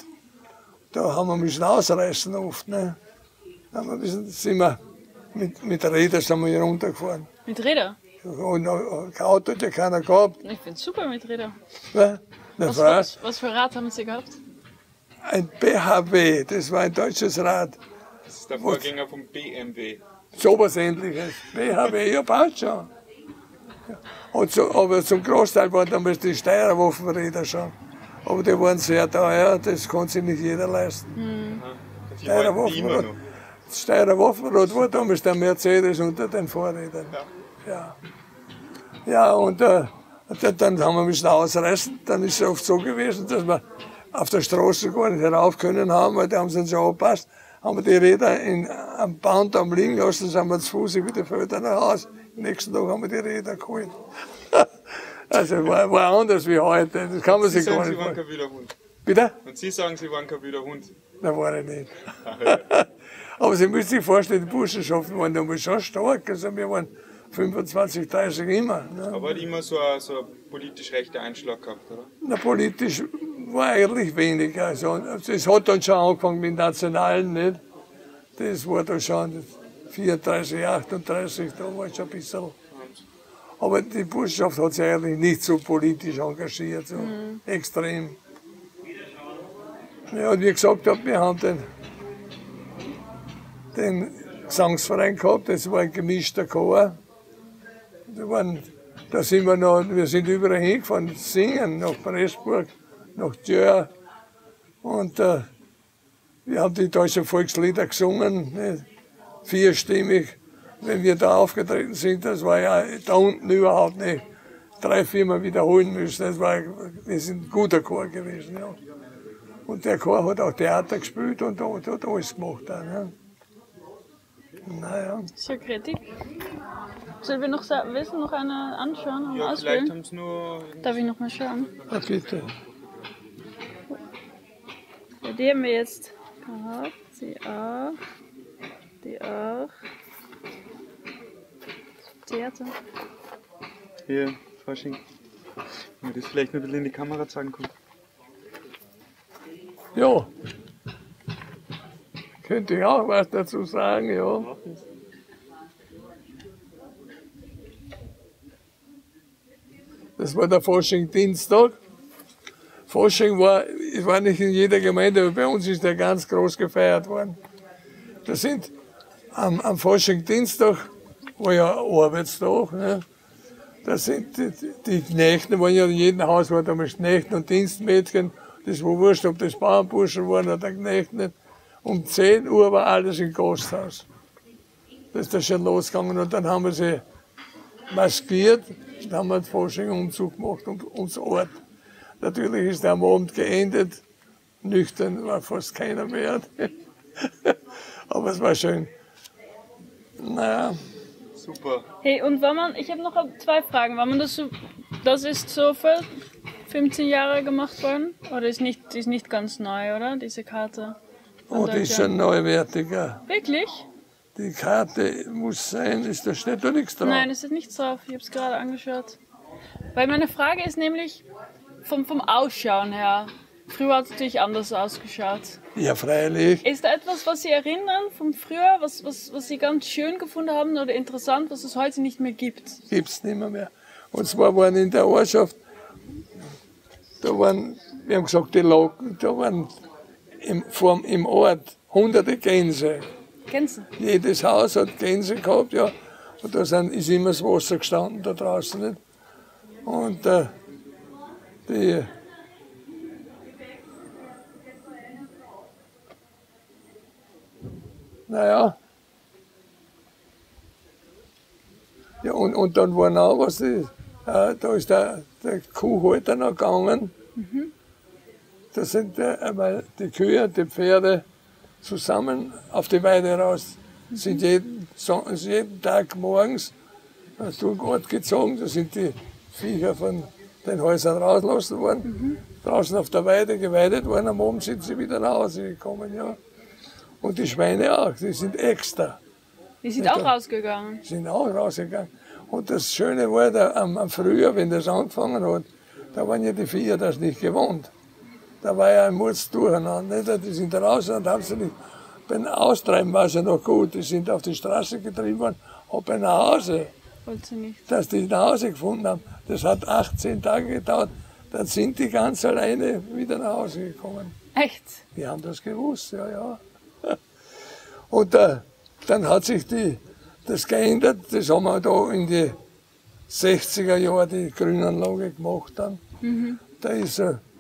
Da haben wir müssen ausreißen oft. Ne? Da haben wir ein bisschen, sind wir mit, mit Rädern sind wir hier runtergefahren. Mit Rädern? Und kein Auto hat ja keiner gehabt. Ich finde es super mit Rädern. Ja? Was, was, was für Rad haben Sie gehabt? Ein B H W, das war ein deutsches Rad. Das ist der Vorgänger vom B M W. So was Ähnliches. B H W, ja, passt schon. Ja. Und so, aber zum Großteil waren damals die Steirer Waffenräder schon. Aber die waren sehr teuer, das konnte sich nicht jeder leisten. Hm. Steyrer Waffenrad. Das Steyrer Waffenrad war damals der Mercedes unter den Vorrädern. Ja, ja. Ja, und äh, dann haben wir müssen ausreißen. Dann ist es oft so gewesen, dass wir auf der Straße gar nicht herauf können haben, weil die haben sie uns ja angepasst. Haben wir die Räder in, am Bahndamm liegen lassen, sind wir zu Fuß wieder Felder nach Hause. Am nächsten Tag haben wir die Räder geholt. Also war, war anders wie heute. Das kann man sich gar nicht vorstellen. Sie sagen, Sie waren kein wilder Hund. Bitte? Und Sie sagen, Sie waren kein wilder Hund. Nein, war ich nicht. Aber Sie müssen sich vorstellen, die Burschenschaften waren damals schon stark. Also wir waren fünfundzwanzig, dreißig immer. Ne? Aber hat immer so ein, so ein politisch rechter Einschlag gehabt, oder? Na, politisch war eigentlich wenig. Also, es hat dann schon angefangen mit Nationalen, nicht? Das war dann schon vierunddreißig, achtunddreißig, da war schon ein bisschen. Aber die Burschenschaft hat sich eigentlich nicht so politisch engagiert, so mhm. extrem. Ja, und wie gesagt habe, wir haben den, den Gesangsverein gehabt, das war ein gemischter Chor. Da, waren, da sind wir noch, wir sind überall hingefahren, singen, nach Pressburg, nach Tjör. Und äh, wir haben die deutschen Volkslieder gesungen, nicht? Vierstimmig. Wenn wir da aufgetreten sind, das war ja da unten überhaupt nicht drei, viermal wiederholen müssen. Das war, wir sind ein guter Chor gewesen. Ja. Und der Chor hat auch Theater gespielt und hat, hat alles gemacht. Auch, ne? Naja. So Kritik. Sollen wir noch, wissen, noch eine anschauen? Ja, vielleicht haben sie nur... Darf ich noch mal schauen? Ja, bitte. Ja, die haben wir jetzt gehabt. Sie auch. Die auch. Theater. Hier, Fasching. Wenn wir das vielleicht noch ein bisschen in die Kamera zeigen können. Ja. Könnte ich auch was dazu sagen, ja. Das war der Fasching-Dienstag. Fasching war, es war nicht in jeder Gemeinde, aber bei uns ist der ganz groß gefeiert worden. Da sind am, am Fasching-Dienstag, war ja Arbeitstag, ne? Da sind die, die Knechte, waren ja in jedem Haus war damals Knechte und Dienstmädchen, das war wurscht, ob das Bauernburschen waren oder Knechte nicht. Um zehn Uhr war alles im Gasthaus. Das ist da schon losgegangen und dann haben wir sie maskiert, dann haben wir den Fasching-Umzug gemacht um, ums Ort. Natürlich ist der am Abend geendet, nüchtern war fast keiner mehr. Aber es war schön. Naja. Super. Hey, und wenn man, ich habe noch zwei Fragen. Wenn man das so, das ist so für fünfzehn Jahre gemacht worden? Oder ist nicht, ist nicht ganz neu, oder? Diese Karte? Oh, die ist schon neuwertiger. Wirklich? Die Karte muss sein, ist, da steht da nichts drauf. Nein, es steht nichts drauf. Ich habe es gerade angeschaut. Weil meine Frage ist nämlich vom, vom Ausschauen her. Früher hat es natürlich anders ausgeschaut. Ja, freilich. Ist da etwas, was Sie erinnern von früher, was, was, was Sie ganz schön gefunden haben oder interessant, was es heute nicht mehr gibt? Gibt es nicht mehr, mehr. Und zwar waren in der Ortschaft, da waren, wir haben gesagt, die Locken, da waren im, vom, im Ort hunderte Gänse. Gänse? Jedes Haus hat Gänse gehabt, ja. Und da sind, ist immer das Wasser gestanden da draußen. Nicht? Und äh, die... Naja. Ja, und, und dann war noch was, äh, da ist der, der Kuhhalter noch gegangen. Mhm. Da sind äh, einmal die Kühe und die Pferde zusammen auf die Weide raus. Mhm. Sind jeden, so, jeden Tag morgens hast du einen Ort gezogen, da sind die Viecher von den Häusern rausgelassen worden, mhm. draußen auf der Weide geweidet worden, am Abend sind sie wieder nach Hause gekommen. Ja. Und die Schweine auch, die sind extra. Die sind auch rausgegangen? Die sind auch rausgegangen. Und das Schöne war, da, am, am Frühjahr, wenn das angefangen hat, da waren ja die Viecher das nicht gewohnt. Da war ja ein Murz durcheinander. Nicht? Die sind raus und haben sie nicht. Beim Austreiben war es ja noch gut. Die sind auf die Straße getrieben worden, aber nach Hause. Wollte sie nicht. Dass die nach Hause gefunden haben, das hat achtzehn Tage gedauert. Dann sind die ganz alleine wieder nach Hause gekommen. Echt? Die haben das gewusst, ja, ja. Und äh, dann hat sich die, das geändert, das haben wir da in die sechziger Jahre die Grünanlage gemacht dann. Mhm. Da ist äh,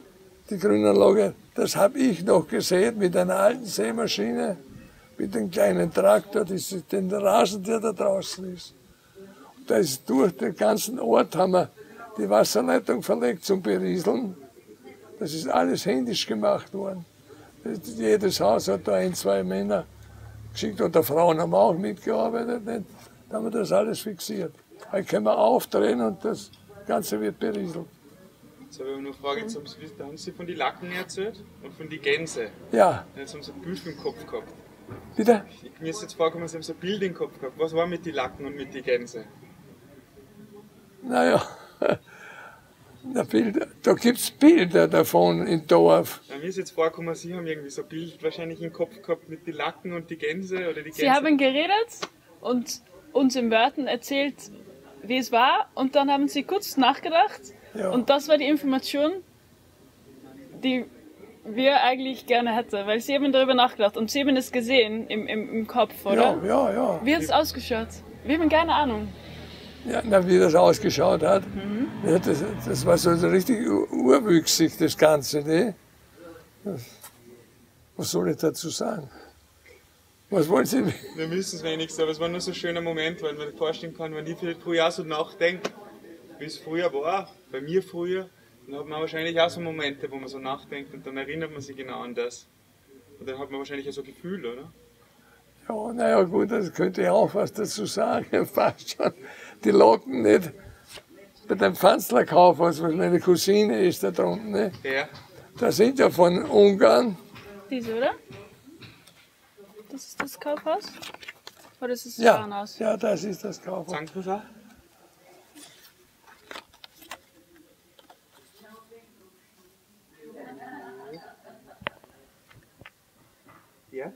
die Grünanlage, das habe ich noch gesehen mit einer alten Sämaschine, mit dem kleinen Traktor, das ist den Rasen, der da draußen ist. Und da ist durch den ganzen Ort haben wir die Wasserleitung verlegt zum Berieseln. Das ist alles händisch gemacht worden. Jedes Haus hat da ein, zwei Männer geschickt und die Frauen haben auch mitgearbeitet. Nicht? Da haben wir das alles fixiert. Dann können wir aufdrehen und das Ganze wird berieselt. Jetzt habe ich noch eine Frage. Jetzt haben Sie, da haben Sie von den Lacken erzählt und von den Gänse. Ja. Jetzt haben Sie ein Bild im Kopf gehabt. Bitte? Ich, mir ist jetzt vorgekommen, Sie haben so ein Bild im Kopf gehabt. Was war mit den Lacken und mit den Gänse? Naja, da, da gibt es Bilder davon im Dorf. Ja, mir ist jetzt vorgekommen, Sie haben irgendwie so ein Bild wahrscheinlich im Kopf gehabt mit den Lacken und die Gänse oder die Gänse. Sie haben geredet und uns in Wörtern erzählt, wie es war, und dann haben Sie kurz nachgedacht, ja. Und das war die Information, die wir eigentlich gerne hätten, weil Sie haben darüber nachgedacht und Sie haben es gesehen im, im, im Kopf, oder? Ja, ja, ja. Wie hat es ausgeschaut? Wir haben keine Ahnung. Ja, na, wie das ausgeschaut hat, mhm. ja, das, das war so richtig urwüchsig, das Ganze. Ne? Was soll ich dazu sagen? Was wollen Sie? Wir müssen es wenigstens, aber es war nur so ein schöner Moment, weil man sich vorstellen kann, wenn ich vielleicht früher auch so nachdenke, wie es früher war, bei mir früher, dann hat man wahrscheinlich auch so Momente, wo man so nachdenkt und dann erinnert man sich genau an das. Und dann hat man wahrscheinlich auch so Gefühl, oder? Ja, naja gut, das könnte ich auch was dazu sagen, fast schon. Die Locken nicht bei dem Pfanzler-Kaufhaus, was meine Cousine ist da drunten, ne? Ja. Da sind ja von Ungarn. Diese, oder? Das ist das Kaufhaus? Oder ist es das ja, Warenhaus? Ja, das ist das Kaufhaus. Zankbazar? Ja.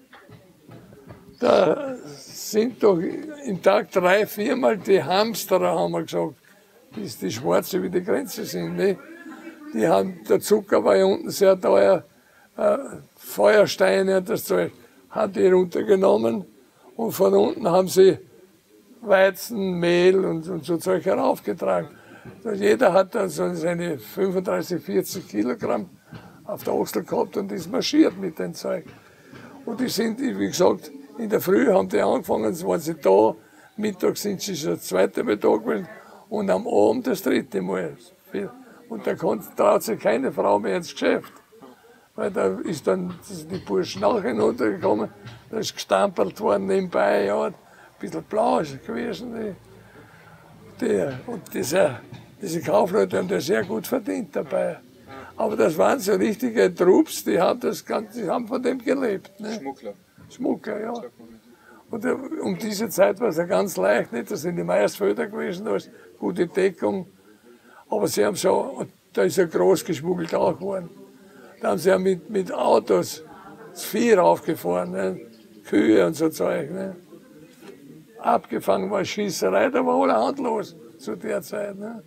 Da sind doch im Tag drei, viermal die Hamsterer, haben wir gesagt, bis die Schwarze über die Grenze sind. Ne? Die haben, der Zucker war ja unten sehr teuer, äh, Feuersteine und das Zeug, hat die runtergenommen und von unten haben sie Weizen, Mehl und, und so Zeug heraufgetragen. Also jeder hat dann so seine fünfunddreißig, vierzig Kilogramm auf der Ochsel gehabt und ist marschiert mit dem Zeug. Und die sind, wie gesagt, in der Früh haben die angefangen, so waren sie da, mittags sind sie schon das zweite Mal da gewesen und am Abend das dritte Mal. Und da traut sich keine Frau mehr ins Geschäft. Weil da ist dann die Burschen auch hinuntergekommen, da ist gestampelt worden nebenbei, ja, ein bisschen blau gewesen. Die, die, und diese, diese Kaufleute haben das sehr gut verdient dabei. Aber das waren so richtige Trupps, die haben, das Ganze, die haben von dem gelebt. Ne? Schmuggler. Schmuggler, ja. Und um diese Zeit war es ja ganz leicht, nicht? Das sind die Meiersfelder gewesen, da ist gute Deckung. Aber sie haben so, und da ist ja groß geschmuggelt auch geworden. Da haben sie ja mit, mit Autos das Vieh raufgefahren, ne? Kühe und so Zeug. Ne? Abgefangen war Schießerei, da war alle handlos zu der Zeit. Ne?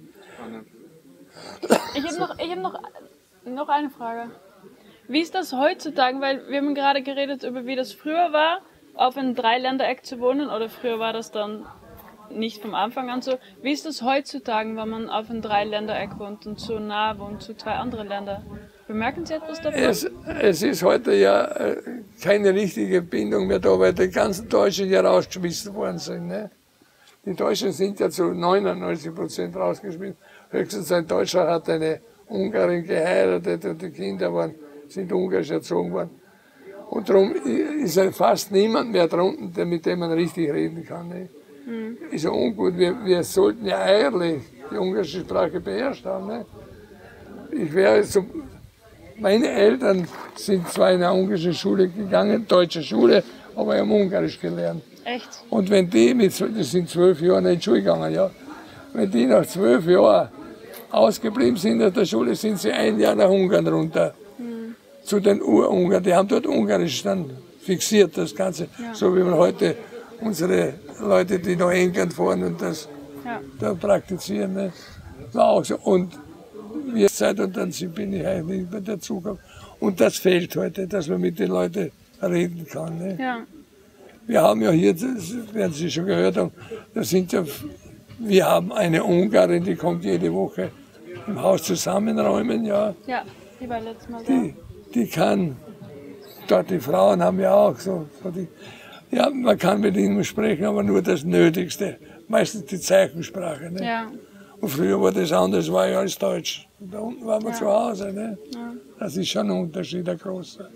Ich habe noch, ich hab noch, noch eine Frage. Wie ist das heutzutage? Weil wir haben gerade geredet über, wie das früher war, auf einem Dreiländereck zu wohnen, oder früher war das dann nicht vom Anfang an so. Wie ist das heutzutage, wenn man auf einem Dreiländereck wohnt und so nah wohnt zu zwei anderen Ländern? Bemerken Sie etwas davon? Es, es ist heute ja keine richtige Bindung mehr da, weil die ganzen Deutschen ja rausgeschmissen worden sind. Ne? Die Deutschen sind ja zu neunundneunzig Prozent rausgeschmissen. Höchstens ein Deutscher hat eine Ungarin geheiratet und die Kinder waren, sind ungarisch erzogen worden. Und darum ist ja fast niemand mehr drunten, der, mit dem man richtig reden kann. Ne? Mhm. Ist ja ungut. Wir, wir sollten ja eigentlich die ungarische Sprache beherrscht haben. Ne? Ich wäre so, meine Eltern sind zwar in eine ungarische Schule gegangen, deutsche Schule, aber haben Ungarisch gelernt. Echt? Und wenn die, mit, das sind zwölf Jahre in die Schule gegangen, ja, wenn die nach zwölf Jahren ausgeblieben sind aus der Schule, sind sie ein Jahr nach Ungarn runter. Mhm. Zu den Ur-Ungarn. Die haben dort Ungarisch dann fixiert, das Ganze. Ja. So wie man heute unsere Leute, die nach England fahren und das ja. da praktizieren. Ne? War auch so. Und wir Zeit und dann bin ich eigentlich nicht mehr dazugekommen. Und das fehlt heute, dass man mit den Leuten reden kann. Ne? Ja. Wir haben ja hier, das werden Sie schon gehört haben, das sind ja, wir haben eine Ungarin, die kommt jede Woche im Haus zusammenräumen, ja. Ja. Die war letztes Mal da. Die, die kann, dort die Frauen haben ja auch so, so die, ja, man kann mit ihnen sprechen, aber nur das Nötigste. Meistens die Zeichensprache. Ne? Ja. Und früher war das anders, war ja alles Deutsch. Und da unten waren wir Ja. zu Hause. Ne? Ja. Das ist schon ein Unterschied, ein großer.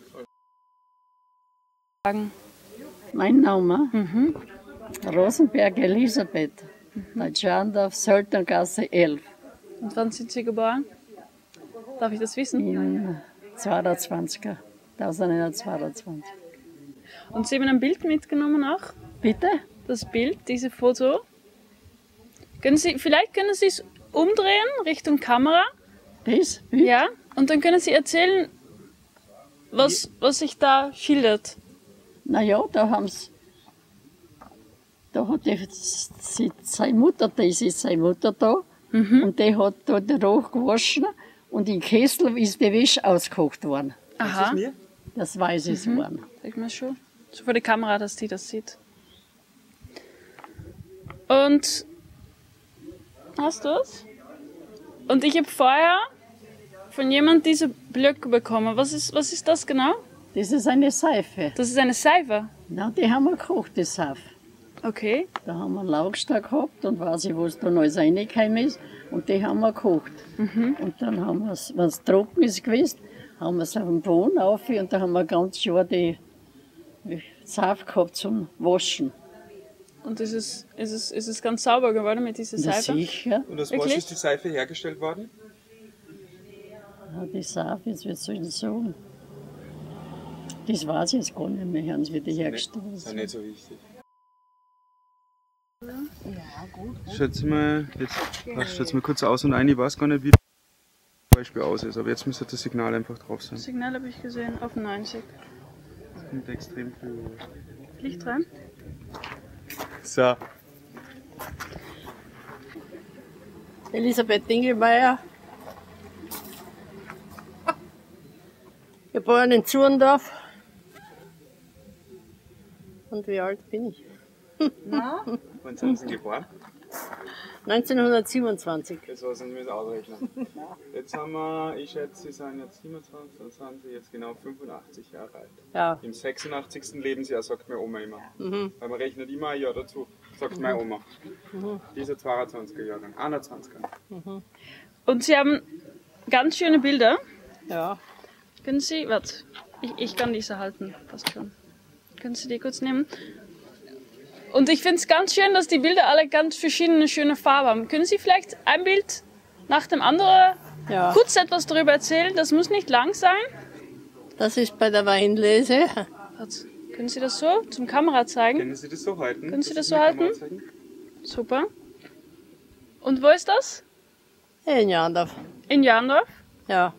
Mein Name? Mhm. Rosenberg Elisabeth. Mhm. Deutschlandorf, Söltnergasse elf. Und wann sind Sie geboren? Darf ich das wissen? Im zweiundzwanziger, neunzehnhundertzweiundzwanzig. Und Sie haben ein Bild mitgenommen auch? Bitte? Das Bild, dieses Foto. Können Sie, vielleicht können Sie es umdrehen Richtung Kamera. Das? Bild? Ja. Und dann können Sie erzählen, was, was sich da schildert. Naja, da haben sie. Da hat die, sie, seine Mutter, das ist seine Mutter da. Mhm. Und die hat da den Rauch gewaschen und im Kessel ist die Wäsche ausgekocht worden. Aha. Das weiß ich Mhm. worden. Sag mal schon. So vor die Kamera, dass die das sieht. Und hast du es? Und ich habe vorher von jemand diese Blöcke bekommen. Was ist, was ist das genau? Das ist eine Seife. Das ist eine Seife. Na, die haben wir gekocht, die Seife. Okay. Da haben wir einen Laugstab gehabt und weiß ich, was da alles reingekommen ist. Und die haben wir gekocht. Mhm. Und dann haben wir es, wenn es trocken ist gewesen, haben wir es auf den Boden auf und da haben wir ganz schön die Seife gehabt zum Waschen. Und ist es, ist es, ist es ganz sauber geworden mit dieser Na Seife? sicher. Und aus Wirklich? was ist die Seife hergestellt worden? Ja, die Seife, jetzt wird so sagen. Das weiß ich jetzt gar nicht mehr, haben sie wieder hergestellt. Das ist nicht so wichtig. Schätze mal, jetzt ach, schätze mal kurz aus und ein, ich weiß gar nicht, wie das Beispiel aus ist, aber jetzt müsste das Signal einfach drauf sein. Das Signal habe ich gesehen auf neunzig. Das kommt extrem viel. Licht rein. So. Elisabeth Dingelmeier, geboren in Zurndorf. Und wie alt bin ich? Wann sind Sie geboren? neunzehnhundertsiebenundzwanzig. Das war sind wir jetzt ausrechnen. Jetzt haben wir, ich schätze, Sie sind jetzt siebenundzwanzig, dann sind Sie jetzt genau fünfundachtzig Jahre alt. Ja. Im sechsundachtzigsten Lebensjahr sagt meine Oma immer. Mhm. Weil man rechnet immer ein Jahr dazu, sagt meine Oma. Dieser zweiundzwanziger Jahrgang, einundzwanziger. Und Sie haben ganz schöne Bilder. Ja. Können Sie, warte, ich, ich kann diese halten, passt schon. Können Sie die kurz nehmen? Und ich finde es ganz schön, dass die Bilder alle ganz verschiedene schöne Farben haben. Können Sie vielleicht ein Bild nach dem anderen Ja. kurz etwas darüber erzählen? Das muss nicht lang sein. Das ist bei der Weinlese. Warte, können Sie das so zum Kamera zeigen? Können Sie das so halten? Können Sie das ist so mit halten? Kamera zeigen? Super. Und wo ist das? In Jandorf. In Jandorf. Ja.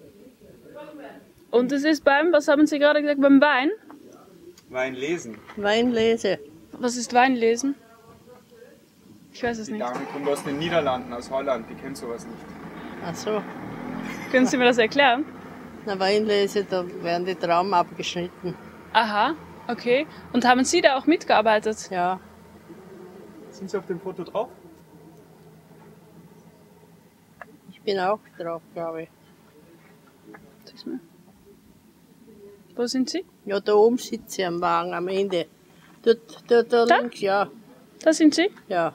Und es ist beim, was haben Sie gerade gesagt, beim Wein? Wein lesen. Weinlese. Was ist Weinlesen? Ich weiß es Die nicht. Dame kommt aus den Niederlanden, aus Holland, die kennt sowas nicht. Ach so. Können Sie mir das erklären? Na, Weinlese, da werden die Trauben abgeschnitten. Aha, okay. Und haben Sie da auch mitgearbeitet? Ja. Sind Sie auf dem Foto drauf? Ich bin auch drauf, glaube ich. Sag's mir. Wo sind Sie? Ja, da oben sitze ich am Wagen, am Ende. Dort, dort, da Da? links, ja. Da sind Sie. Ja.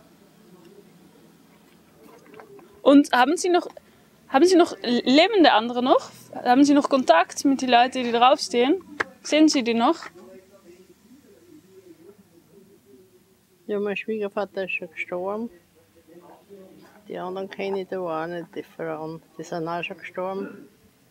Und haben Sie noch, haben Sie noch lebende andere noch? Haben Sie noch Kontakt mit den Leuten, die draufstehen? Sehen Sie die noch? Ja, mein Schwiegervater ist schon gestorben. Die anderen kenne ich da auch nicht, die Frauen. Die sind auch schon gestorben.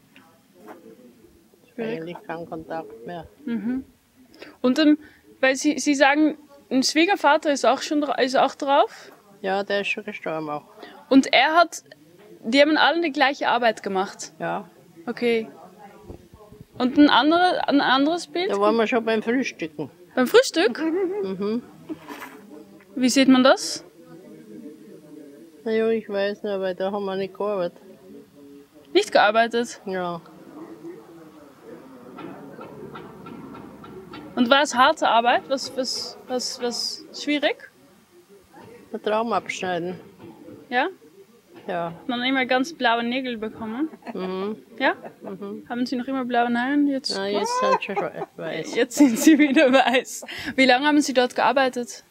Eigentlich kein Kontakt mehr. Mhm. Und ähm, weil Sie, Sie sagen, ein Schwiegervater ist auch schon dra- ist auch drauf. Ja, der ist schon gestorben auch. Und er hat, die haben alle die gleiche Arbeit gemacht. Ja. Okay. Und ein, andere, ein anderes Bild? Da waren wir schon beim Frühstücken. Beim Frühstück? Mhm. Wie sieht man das? Naja, ich weiß nicht, aber da haben wir nicht gearbeitet. Nicht gearbeitet. Ja. Und war es harte Arbeit? Was, was, was, was schwierig? Den Traum abschneiden. Ja? Ja. Hat man immer ganz blaue Nägel bekommen? Mhm. Ja? Mhm. Haben Sie noch immer blaue Nägel? Jetzt, Na, jetzt sind sie schon weiß. jetzt sind Sie wieder weiß. Wie lange haben Sie dort gearbeitet?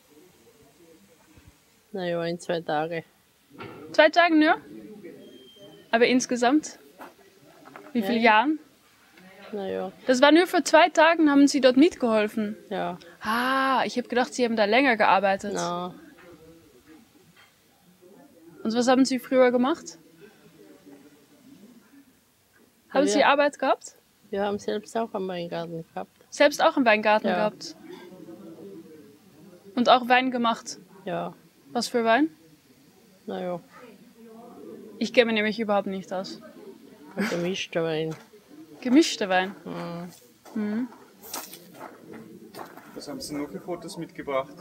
Na ja, in zwei Tagen. Zwei Tage nur? Aber insgesamt? Wie viele Ja. Jahren? Na ja, Das war nur für zwei Tagen, haben Sie dort mitgeholfen? ja. Ah, ich habe gedacht, Sie haben da länger gearbeitet. Na, Und was haben Sie früher gemacht? Haben wir- Sie Arbeit gehabt? wir haben selbst auch einmal einen Garten gehabt. Selbst auch einen Weingarten Ja. gehabt? Und auch Wein gemacht? Ja, Was für Wein? na ja, Ich kenne mich nämlich überhaupt nicht aus. gemischter Wein. Gemischter Wein. Mhm. Was haben Sie noch für Fotos mitgebracht?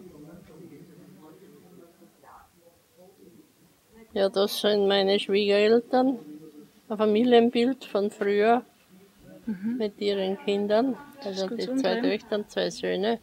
Ja, das sind meine Schwiegereltern. Ein Familienbild von früher mit ihren Kindern. Also gut die so zwei umdrehen. Töchter und zwei Söhne.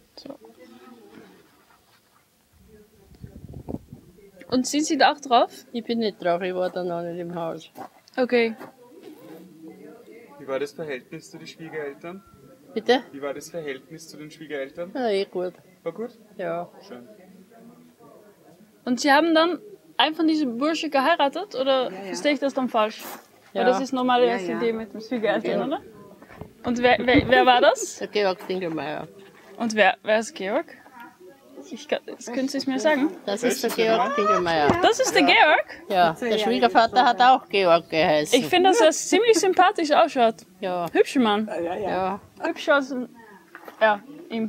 Und sind Sie da auch drauf? Ich bin nicht drauf, ich war da noch nicht im Haus. Okay. Wie war das Verhältnis zu den Schwiegereltern? Bitte? Wie war das Verhältnis zu den Schwiegereltern? Ja, eh gut. War gut? Ja. Schön. Und Sie haben dann einen von diesen Bursche geheiratet? Oder verstehe ich das dann falsch? Weil Ja. das ist normale Ja, erste ja. Idee mit dem Schwiegereltern, oder? Und wer, wer, wer war das? Der Georg Dingelmeier. Und wer, wer ist Georg? Ich, kann- das können Sie es mir sagen? Das ist der Georg Dingelmeier. Das ist der Georg? Ja, der Schwiegervater hat auch Georg geheißen. Ich finde, dass er ziemlich sympathisch ausschaut. Ja, Hübscher Mann. ja. Hübscher als ein... Ja, ihm.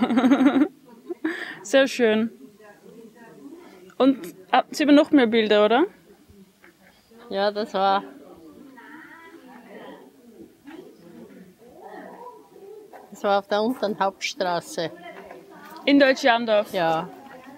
Sehr schön. Und ah, Sie haben noch mehr Bilder, oder? Ja, das war. Das war auf der unteren Hauptstraße. In Deutschlandorf. Ja,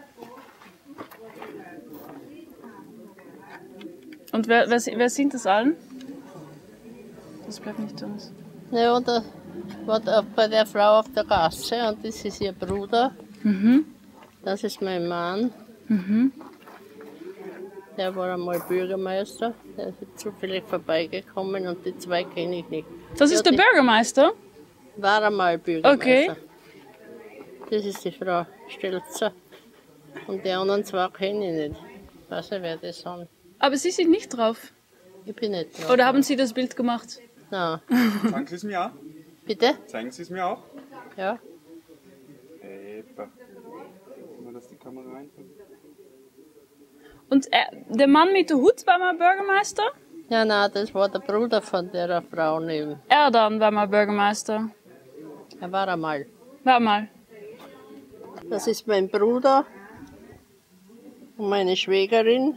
Und wer, wer, wer sind das allen? Das bleibt nicht uns. ja und da war da bei der Frau auf der Gasse und das ist ihr Bruder. Mhm. Das ist mein Mann. Mhm. Der war einmal Bürgermeister. Der ist zufällig vorbeigekommen und die zwei kenne ich nicht. Das Ja, ist der die- Bürgermeister? War einmal Bürgermeister. Okay. Das ist die Frau Stelzer. Und die anderen zwei kenne ich nicht. Ich weiß nicht, wer das sind. Aber Sie sind nicht drauf. Ich bin nicht drauf. Oder haben Sie das Bild gemacht? Nein. Zeigen Sie es mir auch? Bitte? Zeigen Sie es mir auch? Ja. Epa. Mal, dass die Kamera reinkommt. Und er, der Mann mit dem Hut war mal Bürgermeister? Ja, nein, das war der Bruder von der Frau neben. Er dann war mal Bürgermeister. Er war einmal. War mal. Das ist mein Bruder und meine Schwägerin.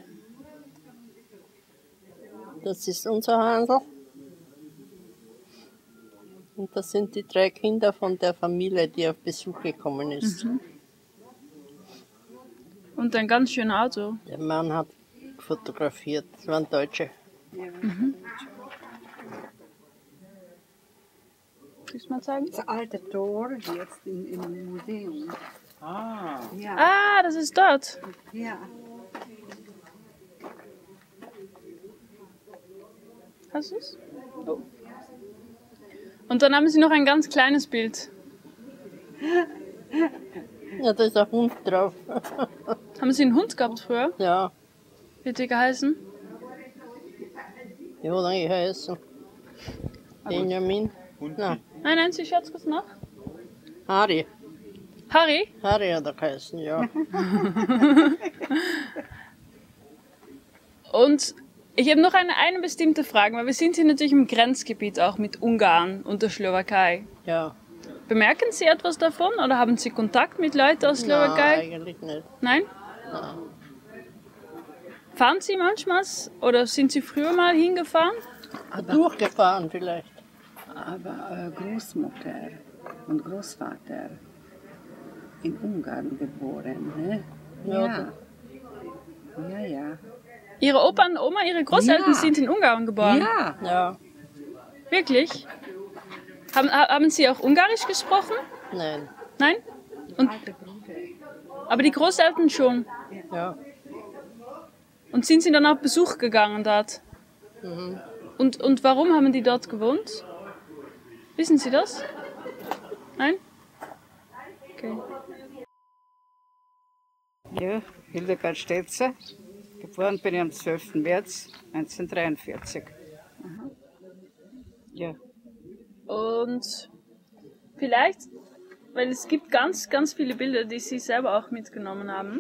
Das ist unser Handel. Und das sind die drei Kinder von der Familie, die auf Besuch gekommen ist. Und ein ganz schönes Auto. Der Mann hat fotografiert. Das waren Deutsche. Kannst du mal zeigen? Das alte Tor jetzt in, im Museum. Ah, Ja, Ah, das ist dort. ja. Hast du es? Oh. Und dann haben Sie noch ein ganz kleines Bild. Ja, da ist ein Hund drauf. Haben Sie einen Hund gehabt früher? Ja, Wie hat der geheißen? wie hat er geheißen? Benjamin? und Nein, Nein, nein, Sie schaut kurz nach. Harry. Harry? Harry hat er geheißen, ja. Und ich habe noch eine, eine bestimmte Frage, weil wir sind hier natürlich im Grenzgebiet auch mit Ungarn und der Slowakei. Ja. Bemerken Sie etwas davon oder haben Sie Kontakt mit Leuten aus Slowakei? Nein, eigentlich nicht. Nein? Nein. Fahren Sie manchmal oder sind Sie früher mal hingefahren? Durchgefahren vielleicht. Aber äh, Großmutter und Großvater in Ungarn geboren, ne? Ja, Ja. Ja, ja. Ihre Opa und Oma, Ihre Großeltern Ja. sind in Ungarn geboren? Ja, Ja, Wirklich? Haben, ha- haben Sie auch Ungarisch gesprochen? nein. Nein? Und, alte Bruder. aber die Großeltern schon. Ja. Und sind Sie dann auf Besuch gegangen dort? Mhm. Und, und warum haben die dort gewohnt? Wissen Sie das? Nein? Okay. Ja, Hildegard Stetzer. Geboren bin ich am zwölften März neunzehnhundertdreiundvierzig. Aha. Ja. Und vielleicht, weil es gibt ganz, ganz viele Bilder, die Sie selber auch mitgenommen haben.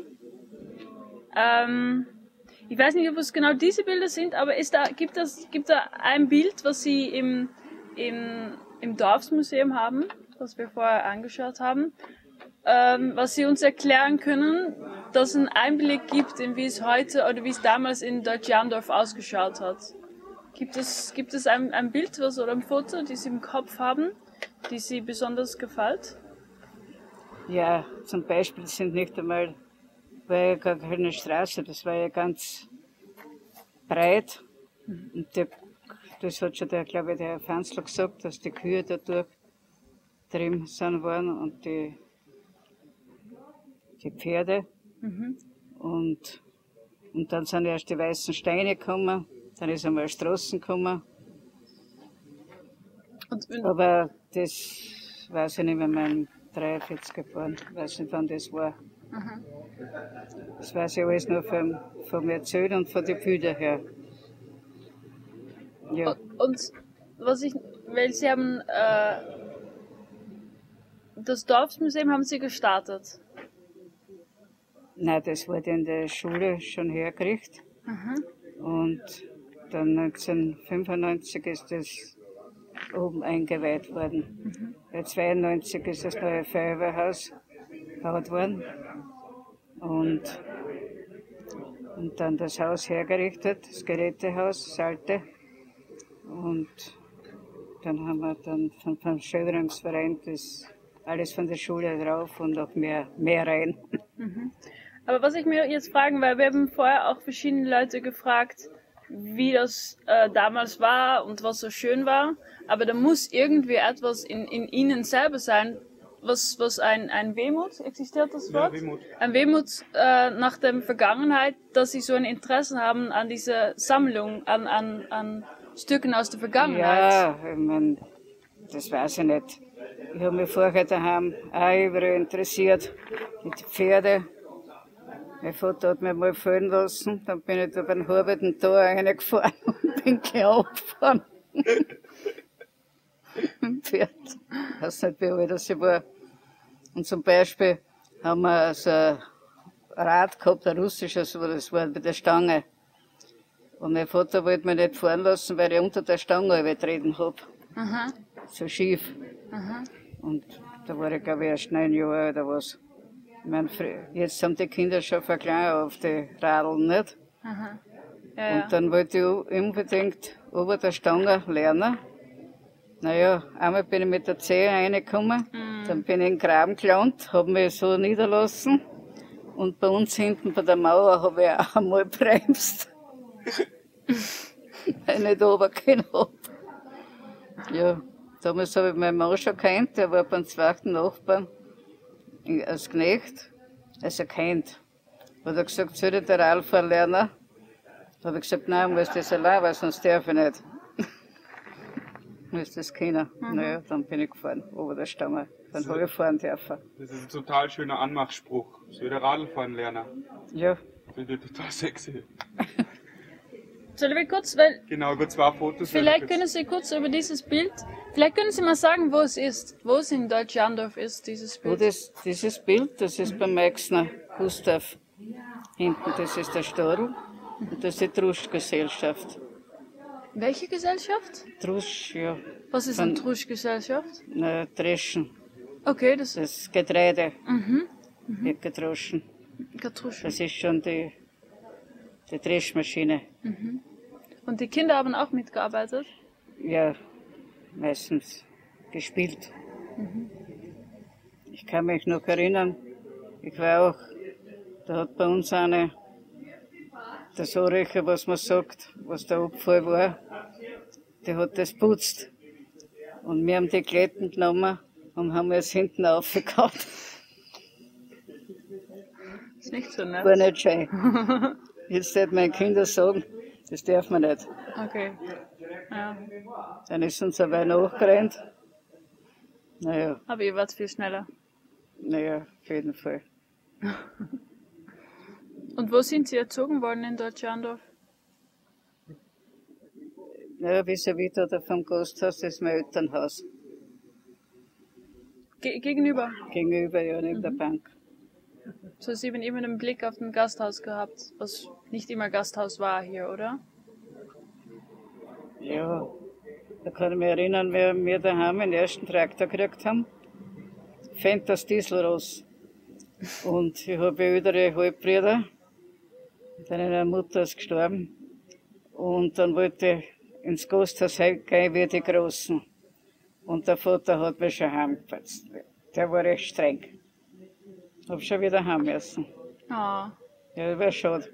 Ähm, ich weiß nicht, ob es genau diese Bilder sind, aber ist da, gibt es gibt da ein Bild, was Sie im, im, im Dorfsmuseum haben, was wir vorher angeschaut haben, ähm, was Sie uns erklären können, dass es einen Einblick gibt, in wie es heute oder wie es damals in Deutschlandorf ausgeschaut hat. Gibt es, gibt es ein, ein Bild was, oder ein Foto, das Sie im Kopf haben, die Sie besonders gefällt? Ja, zum Beispiel sind nicht einmal, war ja gar keine Straße, das war ja ganz breit. Und der, das hat schon der, glaube ich, der Herr Fanzler gesagt, dass die Kühe da durch drin sind worden und die, die Pferde. Mhm. Und, und dann sind erst die weißen Steine gekommen, dann ist einmal Straßen gekommen. Und, Aber das weiß ich nicht mehr, mein dreiundvierzig geboren, ich weiß nicht, wann das war. mhm. Das weiß ich alles nur vom, vom Erzählen und von den Bildern her. Ja. Und was ich, weil Sie haben, äh, das Dorfsmuseum haben Sie gestartet. Nein, das wurde in der Schule schon hergekriegt. Mhm. Und dann neunzehnhundertfünfundneunzig ist das oben eingeweiht worden. Mhm. zweiundneunzig ist das neue Feuerwehrhaus gebaut worden. Und, und dann das Haus hergerichtet, das Gerätehaus, das alte. Und dann haben wir dann vom, vom Schönerungsverein das alles von der Schule drauf und noch mehr, mehr rein. Mhm. Aber was ich mir jetzt fragen, weil wir haben vorher auch verschiedene Leute gefragt, wie das äh, damals war und was so schön war. Aber da muss irgendwie etwas in, in ihnen selber sein, was, was ein, ein Wehmut, existiert das Wort? Ja, Wehmut. Ein Wehmut äh, nach der Vergangenheit, dass sie so ein Interesse haben an dieser Sammlung, an, an, an Stücken aus der Vergangenheit. Ja, ich mein, das weiß ich nicht. Ich habe mich vorher daheim auch überall interessiert, mit den Pferden. Mein Vater hat mich mal fallen lassen, dann bin ich da beim halben Tor reingefahren und bin gefahren. Mit dem Pferd. Ich weiß nicht, wie alt das ich war. Und zum Beispiel haben wir so ein Rad gehabt, ein russisches, wo das war mit der Stange. Und mein Vater wollte mich nicht fahren lassen, weil ich unter der Stange übertreten habe. Aha. So schief. Aha. Und da war ich, glaube ich, erst neun Jahre oder was. Ich mein, jetzt haben die Kinder schon verklein auf die Radeln, nicht? Aha. Ja, ja. Und dann wollte ich unbedingt über der Stange lernen. Naja, einmal bin ich mit der Zehe reingekommen, Mhm. dann bin ich in den Graben gelandet, habe mich so niederlassen. Und bei uns hinten bei der Mauer habe ich auch einmal bremst. Weil ich nicht runtergehen habe. Ja, damals habe ich meinen Mann schon kennt, der war beim zweiten Nachbarn als Knecht, also kennt. Hat er gesagt, soll ich den Radfahren lernen? Da habe ich gesagt, nein, ich muss das allein, weil sonst darf ich nicht. Ich muss das können. Mhm. Naja, dann bin ich gefahren, über der Stange. Dann habe ich fahren dürfen. Das ist ein total schöner Anmachspruch. So der Radlfahren lernen. Ja. Finde ich total sexy. Sollen wir kurz, weil Genau, gut, zwei Fotos. vielleicht können Sie kurz über dieses Bild, vielleicht können Sie mal sagen, wo es ist, wo es in Deutschlandorf ist, dieses Wo Bild. das, dieses Bild, das ist beim Meixner Gustav. Hinten, das ist der Stadl und das ist die Truschgesellschaft. Welche Gesellschaft? Trusch, ja. Was ist Von- eine Truschgesellschaft? Na, Dreschen. Okay, das ist Das Getreide mhm. wird gedroschen. Kartuschen. Das ist schon die, die Dreschmaschine. Und die Kinder haben auch mitgearbeitet? Ja, meistens gespielt. Ich kann mich noch erinnern, ich war auch, da hat bei uns eine, der Sorecher, was man sagt, was der Abfall war, der hat das putzt. Und wir haben die Kletten genommen und haben es hinten aufgehauen. Ist nicht so nett. War nicht schön. Jetzt wird meinen Kindern sagen, das darf man nicht. Okay. Ja. Dann ist uns dabei nachgerannt. Naja, Aber ihr wart viel schneller. naja, auf jeden Fall. Und wo sind Sie erzogen worden in Deutschlandorf? Naja, vis-à-vis da vom Gasthaus, das ist mein Elternhaus. Ge gegenüber. Gegenüber, ja, neben Mhm. der Bank. So, Sie haben immer einen Blick auf ein Gasthaus gehabt, was nicht immer Gasthaus war hier, oder? Ja, da kann ich mich erinnern, wie wir daheim den ersten Traktor gekriegt haben. Fendt Dieselross. Und ich habe ältere Halbbrüder. Deine Mutter ist gestorben. Und dann wollte ich ins Gasthaus gehen wie die Großen. Und der Vater hat mich schon heimgepatzt. Der war recht streng. Hab schon wieder heim müssen. Ah. Ja, das wäre schade.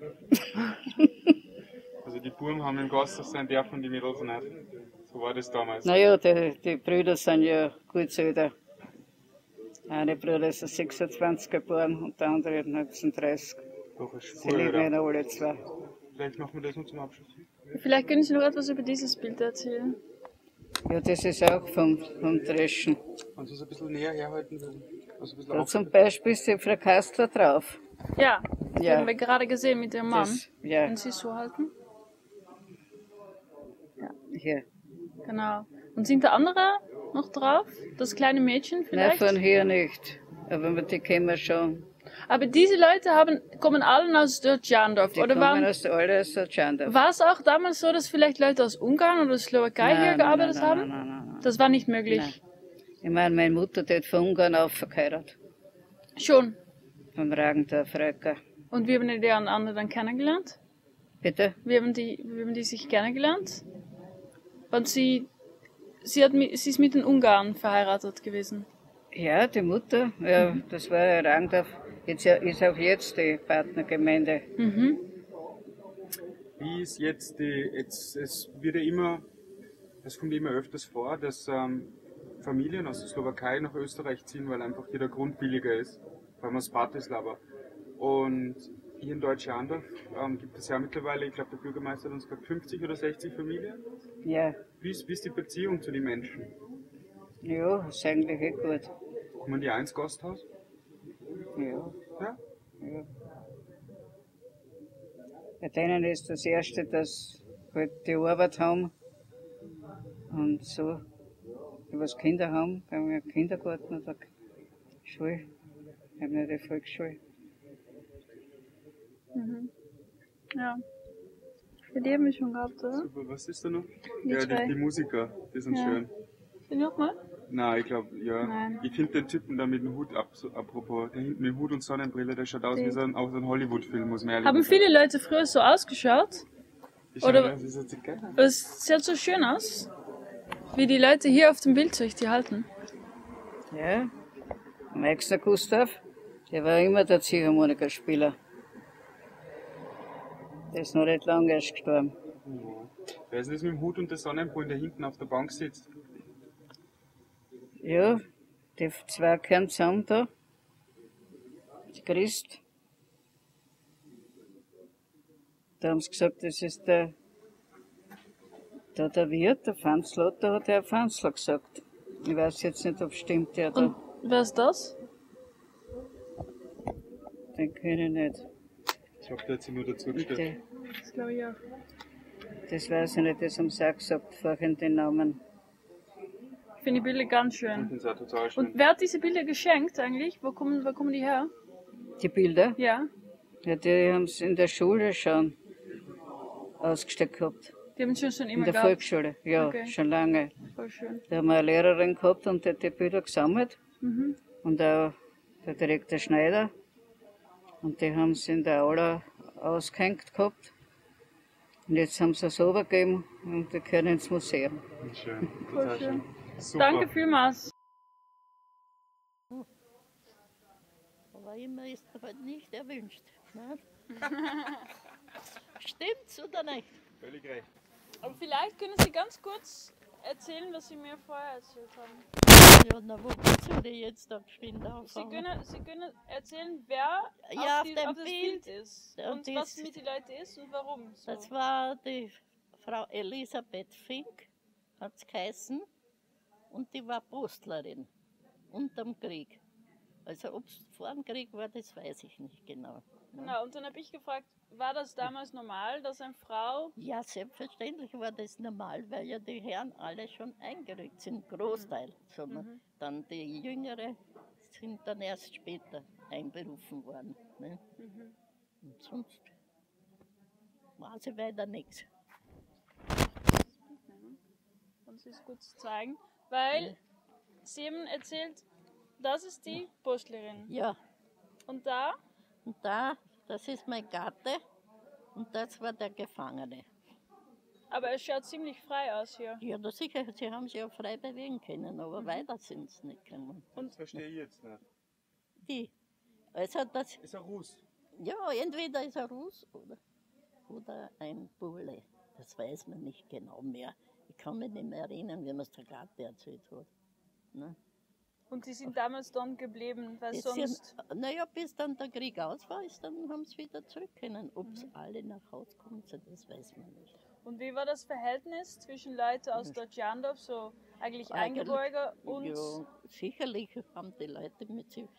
Also die Buben haben im Gasthaus sein dürfen und die Mädels nicht. So war das damals. Naja, die, die Brüder sind ja gut so älter. Eine Bruder ist sechsundzwanzig geboren und der andere neunzehnhundertdreißig. Doch, ist Sie voll, leben ja oder? noch alle zwei. Vielleicht machen wir das noch zum Abschluss. Vielleicht können Sie noch etwas über dieses Bild erzählen. Ja, das ist auch vom, vom Dreschen. Wenn Sie es ein bisschen näher herhalten würden. Also ein bisschen Da auf. zum Beispiel ist die Frau Kastler drauf. Ja, die Ja. haben wir gerade gesehen mit Ihrem Mann. Das, ja, Können Sie es so halten? hier. Genau. Und sind da andere noch drauf? Das kleine Mädchen Nein, vielleicht? von hier nicht. Aber mit die kennen wir schon. Aber diese Leute haben, kommen alle aus Deutschlandorf, Die oder kommen waren, aus alle aus Deutschland. war es auch damals so, dass vielleicht Leute aus Ungarn oder Slowakei hier gearbeitet nein, haben? Nein, nein, nein, nein. Das war nicht möglich. Nein. Ich meine, meine Mutter die hat von Ungarn aufgeheiratet. Schon. Vom Ragendorf Röcker. Und wie haben die anderen dann kennengelernt? Bitte? Wie haben die, wie haben die sich kennengelernt? Und sie, sie, hat, mi- sie ist mit den Ungarn verheiratet gewesen. Ja, die Mutter, ja, das war ja Ragendorf. Jetzt ja- ist auch jetzt die Partnergemeinde. Mhm. Wie ist jetzt die, jetzt, es wird ja immer, es kommt immer öfters vor, dass ähm, Familien aus der Slowakei nach Österreich ziehen, weil einfach hier der Grund billiger ist, vor allem aus Bratislava. Und hier in Deutschlandorf ähm, gibt es ja mittlerweile, ich glaube der Bürgermeister hat uns gesagt, fünfzig oder sechzig Familien. Ja, Wie ist, wie ist die Beziehung zu den Menschen? ja, ist eigentlich eh gut. Kommen die auch ins Gasthaus? Ja, Ja? ja. Bei denen ist das Erste, dass halt die Arbeit haben und so, die was Kinder haben, haben wir Kindergarten oder Schule, haben wir die Volksschule. Mhm. Ja. Die haben wir schon gehabt, oder? Super, was ist da noch? Die ja, zwei. die, die Musiker, die sind Ja. schön. Sind noch mal? Nein, ich glaube, ja. Nein. Ich finde den Typen da mit dem Hut, ab, so, apropos, der hinten mit Hut und Sonnenbrille, der schaut aus Die- wie so ein, auch so ein Hollywood-Film, muss man ehrlich Haben sagen. viele Leute früher so ausgeschaut? Die oder- schauen aus wie so Zigetter. Es sieht so schön aus. Wie die Leute hier auf dem Bild sich die halten. Ja, magst du Gustav? Der war immer der Ziehharmonikaspieler. Der ist noch nicht lange erst gestorben. Wer ist denn das mit dem Hut und der Sonnenbrille, der hinten auf der Bank sitzt? Ja, die zwei gehören zusammen da. Die Christ. Da haben sie gesagt, das ist der, der, der Wirt, der Fanzler, da hat der Fanzler gesagt. Ich weiß jetzt nicht, ob es stimmt, der Und da. wer ist das? Den kenne ich nicht. Ich glaube, der hat sich nur dazu gestellt. Bitte. Das glaube ich auch. Das weiß ich nicht, das haben sie auch gesagt, vorhin den Namen. Ich finde die Bilder ganz Ich schön. finde es auch total schön. Und wer hat diese Bilder geschenkt eigentlich? Wo kommen, wo kommen die her? Die Bilder? Ja, Ja, die haben sie in der Schule schon ausgestellt gehabt. die haben schon schon In immer der gehabt. Volksschule, ja, Okay. schon lange. Voll schön. Da haben wir eine Lehrerin gehabt und die hat die Bilder gesammelt. Mhm. Und auch der Direktor Schneider. Und die haben sie in der Aula ausgehängt gehabt. Und jetzt haben sie es übergeben und die gehören ins Museum. Schön, Voll total schön. schön. Super. Danke vielmals. Aber immer ist er halt nicht erwünscht. Ne? Stimmt's oder nicht? Völlig recht. Aber vielleicht können Sie ganz kurz erzählen, was Sie mir vorher erzählt haben. Ja, na, wo soll ich jetzt da geschwind Sie anfangen? können, Sie können erzählen, wer Ja, auf, die, auf dem auf das Bild, Bild. ist Ja, und das- was mit den Leuten ist und warum. So. Das war die Frau Elisabeth Fink, hat es geheißen, und die war Postlerin unterm Krieg. Also ob es vor dem Krieg war, das weiß ich nicht genau. Genau, und dann habe ich gefragt, war das damals normal, dass eine Frau... Ja, selbstverständlich war das normal, weil ja die Herren alle schon eingerückt sind, Großteil. Sondern Mhm. dann die Jüngere sind dann erst später einberufen worden. Ne? Mhm. Und sonst weiß ich weiter nichts. Und sie ist gut zu zeigen, weil Sie haben erzählt, das ist die Postlerin. Ja, Und da, und da, das ist mein Gatte und das war der Gefangene. aber es schaut ziemlich frei aus hier. Ja, da sicher, sie haben sich ja frei bewegen können, aber weiter sind sie nicht gekommen. Das verstehe ich jetzt nicht. Die, also das, Ist ein Russ. ja, entweder ist er Russ oder, oder ein Bulle. Das weiß man nicht genau mehr. Ich kann mich nicht mehr erinnern, wie man es der Gatte erzählt hat. Ne? Und Sie sind damals dann geblieben, weil Das sonst... sind, naja, bis dann der Krieg aus war, ist, dann haben sie wieder zurück können. Ob sie alle nach Hause kommen sind, das weiß man nicht. Und wie war das Verhältnis zwischen Leuten aus Deutschlandorf, so eigentlich Eigentlich, Eingebürger und... Ja, sicherlich haben die Leute mit sich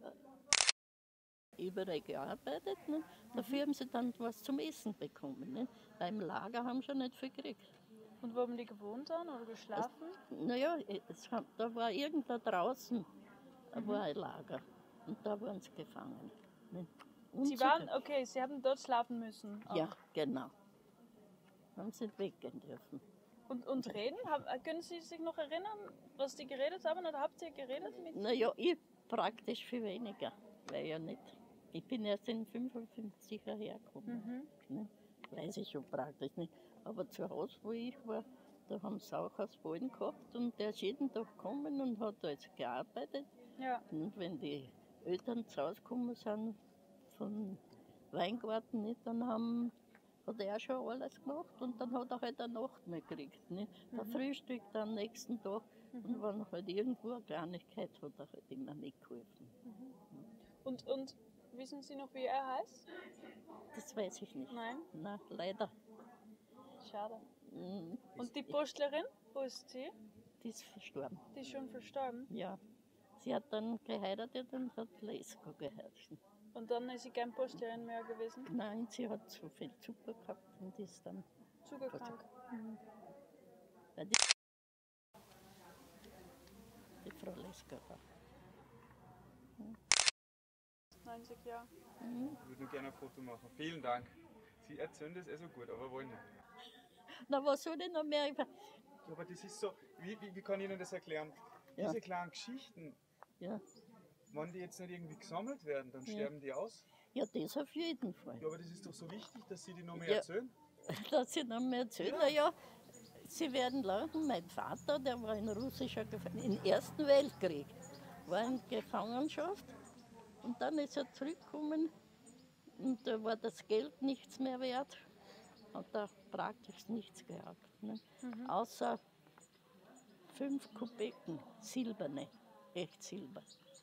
äh, überall gearbeitet. Ne? Dafür haben sie dann was zum Essen bekommen. Ne? Beim Lager haben sie nicht viel gekriegt. Und wo haben die gewohnt dann oder geschlafen? Naja, es, hat- da war irgendwo draußen war ein Lager. Und da waren sie gefangen. Ne? Und Sie so- waren, okay, Sie haben dort schlafen müssen. auch. Ja, genau. Haben sie nicht weggehen dürfen. Und, und reden? Hab, können Sie sich noch erinnern, was die geredet haben? Oder habt ihr geredet mit? Naja, ich praktisch viel weniger, weil ja nicht. Ich bin erst in fünfundfünfzig hergekommen. Ne? Weiß ich schon praktisch nicht. Aber zu Hause, wo ich war, da haben sie auch aus Polen gehabt und der ist jeden Tag gekommen und hat da jetzt gearbeitet. Ja. Und wenn die Eltern zu Hause gekommen sind vom Weingarten, nicht, dann haben, hat er schon alles gemacht und dann hat er halt eine Nacht mehr gekriegt. Nicht? Der Frühstück am nächsten Tag und wenn halt irgendwo eine Kleinigkeit hat er halt immer mitgeholfen. Und, und wissen Sie noch, wie er heißt? Das weiß ich nicht. Nein? Na, leider. Schade. Mm, Und die Postlerin, wo ist sie? Die ist verstorben. Die ist schon verstorben. Ja. Sie hat dann geheiratet und hat Lesko geheißen. Und dann ist sie kein Postlerin mehr gewesen. Nein, sie hat zu viel Zucker gehabt und ist dann. Zuckerkrank. Weil die, die Frau Lesko war. neunzig Jahre. Ich würde nur gerne ein Foto machen. Vielen Dank. Sie erzählen das eh so gut, aber wollen nicht. Na, was soll ich noch mehr über. Ja, aber das ist so, wie, wie, wie kann ich Ihnen das erklären? Ja. Diese kleinen Geschichten, Ja. wenn die jetzt nicht irgendwie gesammelt werden, dann sterben die aus. ja, das auf jeden Fall. Ja, aber das ist doch so wichtig, dass Sie die noch mehr Ja. erzählen. Dass ich noch mehr erzählen. Na ja, sie werden lachen. Mein Vater, der war in russischer Gefangenschaft, im Ersten Weltkrieg, war in Gefangenschaft. Und dann ist er zurückgekommen und da war das Geld nichts mehr wert. Hat er praktisch nichts gehabt. Ne? Außer fünf Kubeken, silberne, echt Silber.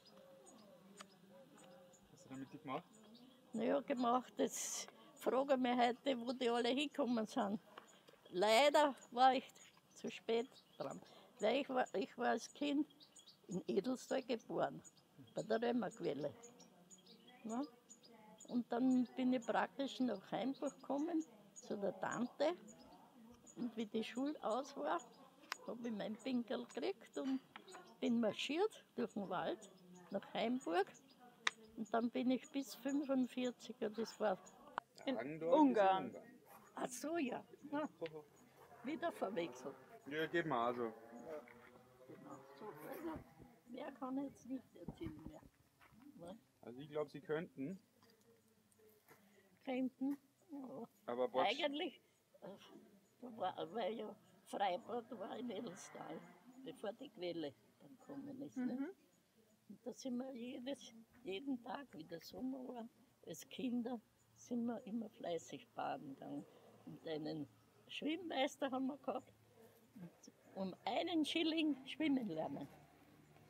Was hat er mit dir gemacht? Naja, gemacht, das frage mich heute, wo die alle hingekommen sind. Leider war ich zu spät dran. Weil ich war, ich war als Kind in Edelstal geboren, bei der Römerquelle. Ja? Und dann bin ich praktisch nach Heimburg gekommen, zu der Tante. Und wie die Schule aus war, habe ich meinen Pinkel gekriegt und bin marschiert durch den Wald nach Heimburg. Und dann bin ich bis fünfundvierzig, das war. In Hagendorf Ungarn. ist in Ach so, ja. Na, wieder verwechselt. Ja, geht mal also. So, also, mehr kann ich jetzt nicht erzählen mehr. Ne? Also ich glaube, Sie könnten, Könnten. Ja. aber Botsch, Eigentlich, äh, da war, weil ja Freibad war in Edelstal, bevor die Quelle dann gekommen ist. Ne? Und da sind wir jedes, jeden Tag, wie der Sommer war, als Kinder, sind wir immer fleißig baden gegangen. Und einen Schwimmmeister haben wir gehabt. Und um einen Schilling schwimmen lernen.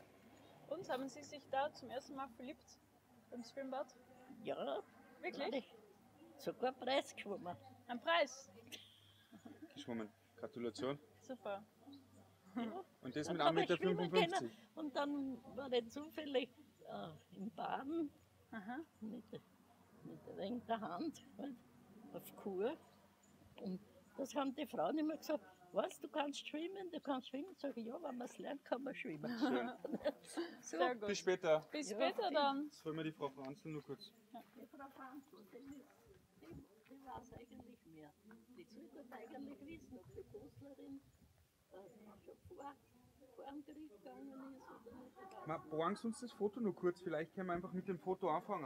Und haben Sie sich da zum ersten Mal verliebt im Schwimmbad? Ja, Wirklich? sogar Preis geschwommen. Ein Preis? Geschwommen. Gratulation. Super. Und das Dann mit hab 1,55 ich schwimmen Meter. können. Und dann war ich zufällig äh, im Baden Aha. mit, mit wegen der Hand halt, auf Kur. Und das haben die Frauen immer gesagt, was, du kannst schwimmen, du kannst schwimmen. Sag ich, ja, wenn man es lernt, kann man schwimmen. Schön. Sehr gut. Bis später. Bis Ja, später dann. Jetzt holen wir die Frau Franzl nur kurz. Die Frau Franzl, die, die, die weiß eigentlich mehr. Die sollte eigentlich wissen, ob die Postlerin äh, schon vor, vor dem Krieg gegangen ist oder nicht. Ma, borgen Sie uns das Foto nur kurz, vielleicht können wir einfach mit dem Foto anfangen.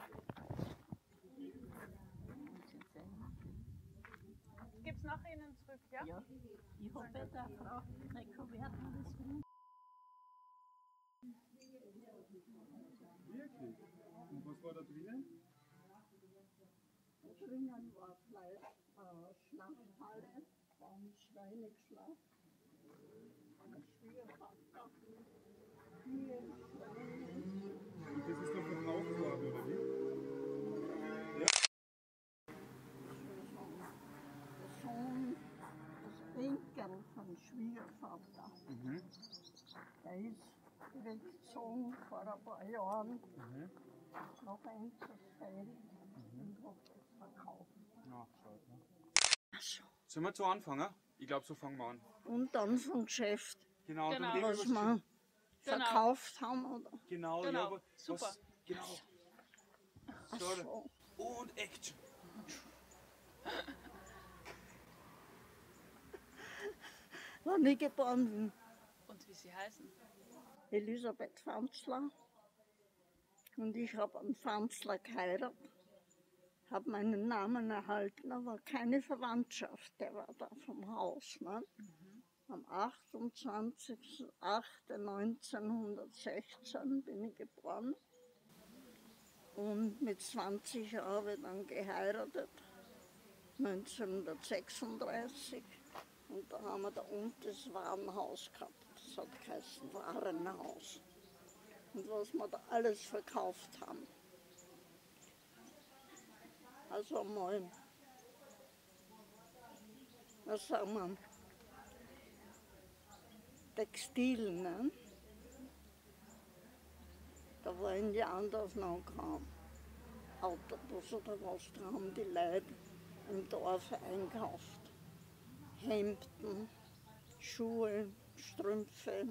Gibt es nachher Ihnen zurück, ja? Ja, ich habe bei der Frau meine Kuverten das Grund. Wirklich? Und was war da drinnen? Da drinnen war Fleisch, äh, Schlachthalle, ein Schweinegeschlacht, ein Schwiegervater, vier Schweine. Und das ist noch verkauft worden, oder wie? Der Sohn, das Enkel vom Schwiegervater, Mhm. der ist weggezogen vor ein paar Jahren Mhm. nach Enzersfeld und hat das verkauft. Ja, schade. Ne? Ach so. Sollen wir zu anfangen? Ich glaube, so fangen wir an. Und dann vom Geschäft, Genau, Genau. dann reden wir was über wir Genau. verkauft haben. Oder? Genau, Genau, ja, aber super. Was, genau. Ach so. Und Action. Wann ich geboren bin, Und wie Sie heißen? Elisabeth Pfanzler. Und ich habe einen Pfanzler geheiratet, habe meinen Namen erhalten, aber keine Verwandtschaft, der war da vom Haus. Ne? Mhm. Am achtundzwanzigsten achten neunzehnhundertsechzehn bin ich geboren und mit zwanzig Jahren habe ich dann geheiratet, neunzehnhundertsechsunddreißig. Und da haben wir da unten das Warenhaus gehabt, das hat geheißen Warenhaus. Und was wir da alles verkauft haben. Also mal, was sagen wir, Textil, ne? Da war in die Andorf noch kaum Autobus oder was, da haben die Leute im Dorf einkauft. Hemden, Schuhe, Strümpfe,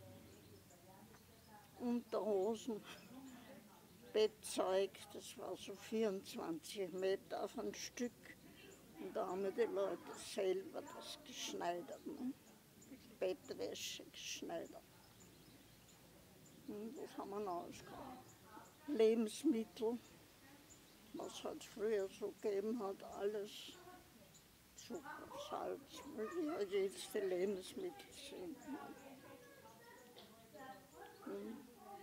Unterhosen, Bettzeug, das war so vierundzwanzig Meter auf ein Stück. Und da haben die Leute selber das geschneidert, ne? Bettwäsche geschneidert. Und das haben wir noch alles gehabt. Lebensmittel, was halt früher so gegeben hat, alles. Zucker, Salz, halt jetzt die Lebensmittel sind. Hm.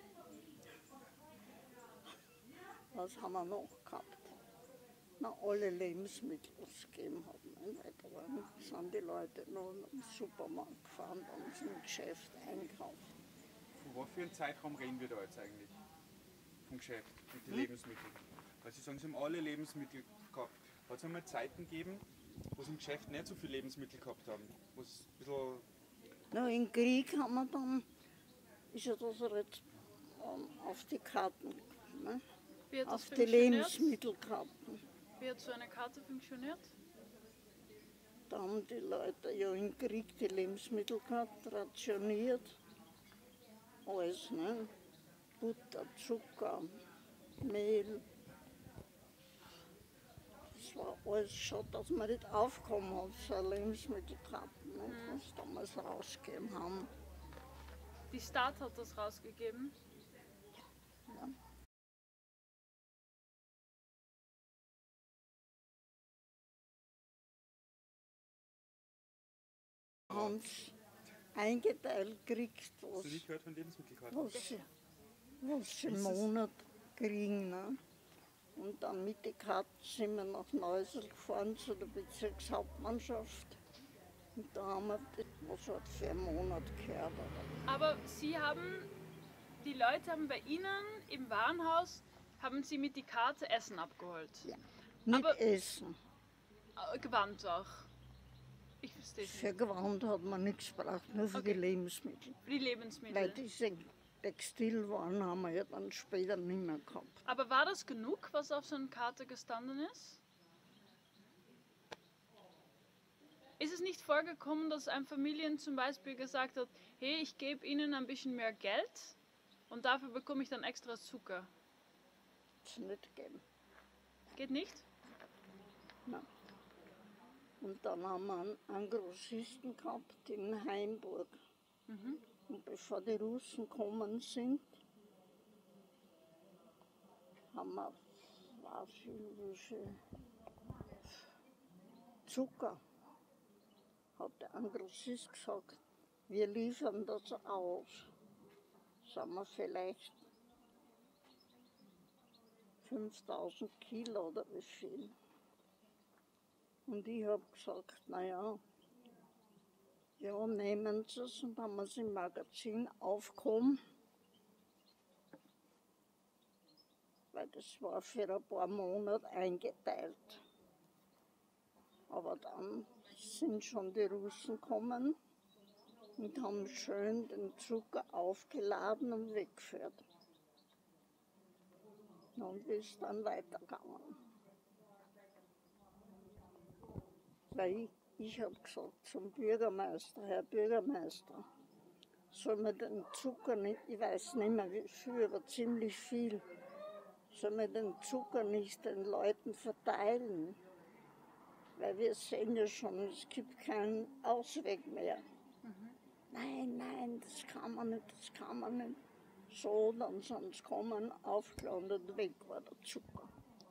Was haben wir noch gehabt? Na, alle Lebensmittel, die es gegeben hat. Ne? Da sind die Leute noch im Supermarkt gefahren und im Geschäft einkaufen. Von was für einem Zeitraum reden wir da jetzt eigentlich? Vom Geschäft mit den hm? Lebensmitteln. Weil Sie sagen, Sie haben alle Lebensmittel gehabt. Hat es einmal Zeiten gegeben, wo Sie im Geschäft nicht so viele Lebensmittel gehabt haben? Wo's ein bisschen Na, im Krieg haben wir dann, ist ja das jetzt ähm, auf die Karten, ne? Wie hat das Auf die funktioniert? Lebensmittelkarten. Wie hat so eine Karte funktioniert? Da haben die Leute ja im Krieg die Lebensmittel gehabt, rationiert. Alles, ne? Butter, Zucker, Mehl. Das war alles schon, dass man nicht aufgekommen hat, so eine Lebensmittelkarte, ne? Mhm. Was sie damals rausgegeben haben. Die Stadt hat das rausgegeben. Ja. Haben sie eingeteilt gekriegt, was, Hast du nicht gehört von Lebensmittelkarten? was, sie, was sie im Monat kriegen. Ne? Und dann mit den Karten sind wir nach Neusel gefahren zu der Bezirkshauptmannschaft. Und da haben wir das, was halt für einen Monat gehört. Oder? Aber Sie haben die Leute haben bei Ihnen im Warenhaus, haben Sie mit die Karte Essen abgeholt? Ja. Nicht Aber- Essen. Äh, Gewand auch. Ich verstehe es nicht. Für Gewand hat man nichts gebraucht, nur für Okay. die Lebensmittel. Für die Weil Lebensmittel. diese Textilwaren haben wir ja dann später nicht mehr gehabt. Aber war das genug, was auf so einer Karte gestanden ist? Ist es nicht vorgekommen, dass ein Familien zum Beispiel gesagt hat, hey, ich gebe Ihnen ein bisschen mehr Geld und dafür bekomme ich dann extra Zucker? Das nicht gegeben. Geht nicht? Nein. Und dann haben wir einen, einen Grossisten gehabt in Heimburg. Und bevor die Russen gekommen sind, haben wir, weiß ich, wie viel Zucker, hat der ein Grossist gesagt, wir liefern das aus. Sagen wir vielleicht fünftausend Kilo oder wie viel. Und ich habe gesagt, naja, ja, nehmen Sie es, und haben wir es im Magazin aufgehoben. Weil das war für ein paar Monate eingeteilt. Aber dann sind schon die Russen gekommen und haben schön den Zucker aufgeladen und weggeführt. Und ist dann weitergegangen. Weil ich, ich habe gesagt zum Bürgermeister, Herr Bürgermeister, soll man den Zucker nicht, ich weiß nicht mehr wie viel, aber ziemlich viel, soll man den Zucker nicht den Leuten verteilen? Weil wir sehen ja schon, es gibt keinen Ausweg mehr. Mhm. Nein, nein, das kann man nicht, das kann man nicht. So, dann sind sie gekommen, aufgelandet, weg war der Zucker.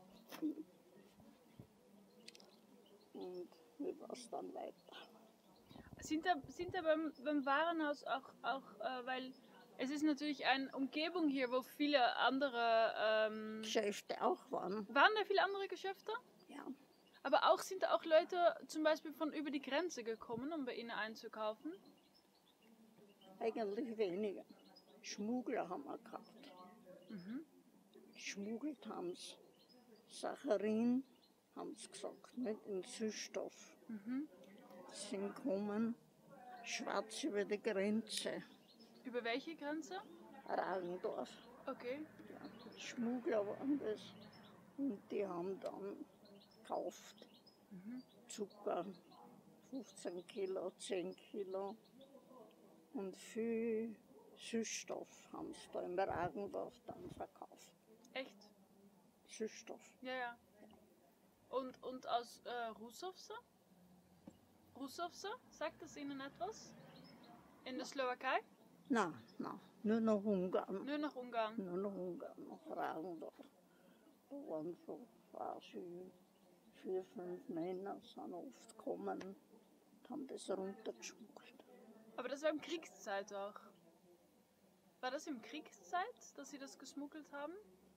Und wie war es dann weiter? Sind da, sind da beim, beim Warenhaus auch, auch äh, weil es ist natürlich eine Umgebung hier, wo viele andere... Ähm, Geschäfte auch waren. waren da viele andere Geschäfte? Ja. Aber auch sind da auch Leute zum Beispiel von über die Grenze gekommen, um bei Ihnen einzukaufen? Eigentlich weniger. Schmuggler haben wir gehabt. Mhm. Geschmuggelt haben sie. Saccharin haben sie gesagt, nicht in Süßstoff. Mhm. Sie sind gekommen, schwarz über die Grenze. Über welche Grenze? Ragendorf. Okay. Ja, Schmuggler waren das. Und die haben dann gekauft. Mhm. Zucker, fünfzehn Kilo, zehn Kilo. Und viel Süßstoff haben sie da im Ragendorf dann verkauft. Echt? Süßstoff. Ja, ja. Und, und aus äh, Russovce? Russovce? Sagt das Ihnen etwas? In der Slowakei? Nein, nein, nur nach Ungarn. Nur nach Ungarn? Nur nach Ungarn, nach Ragendorf. Da waren so, weiß ich, vier, fünf Männer sind oft gekommen und haben das runtergeschmuggelt. Aber das war im Kriegszeit auch. War das im Kriegszeit, dass Sie das geschmuggelt haben?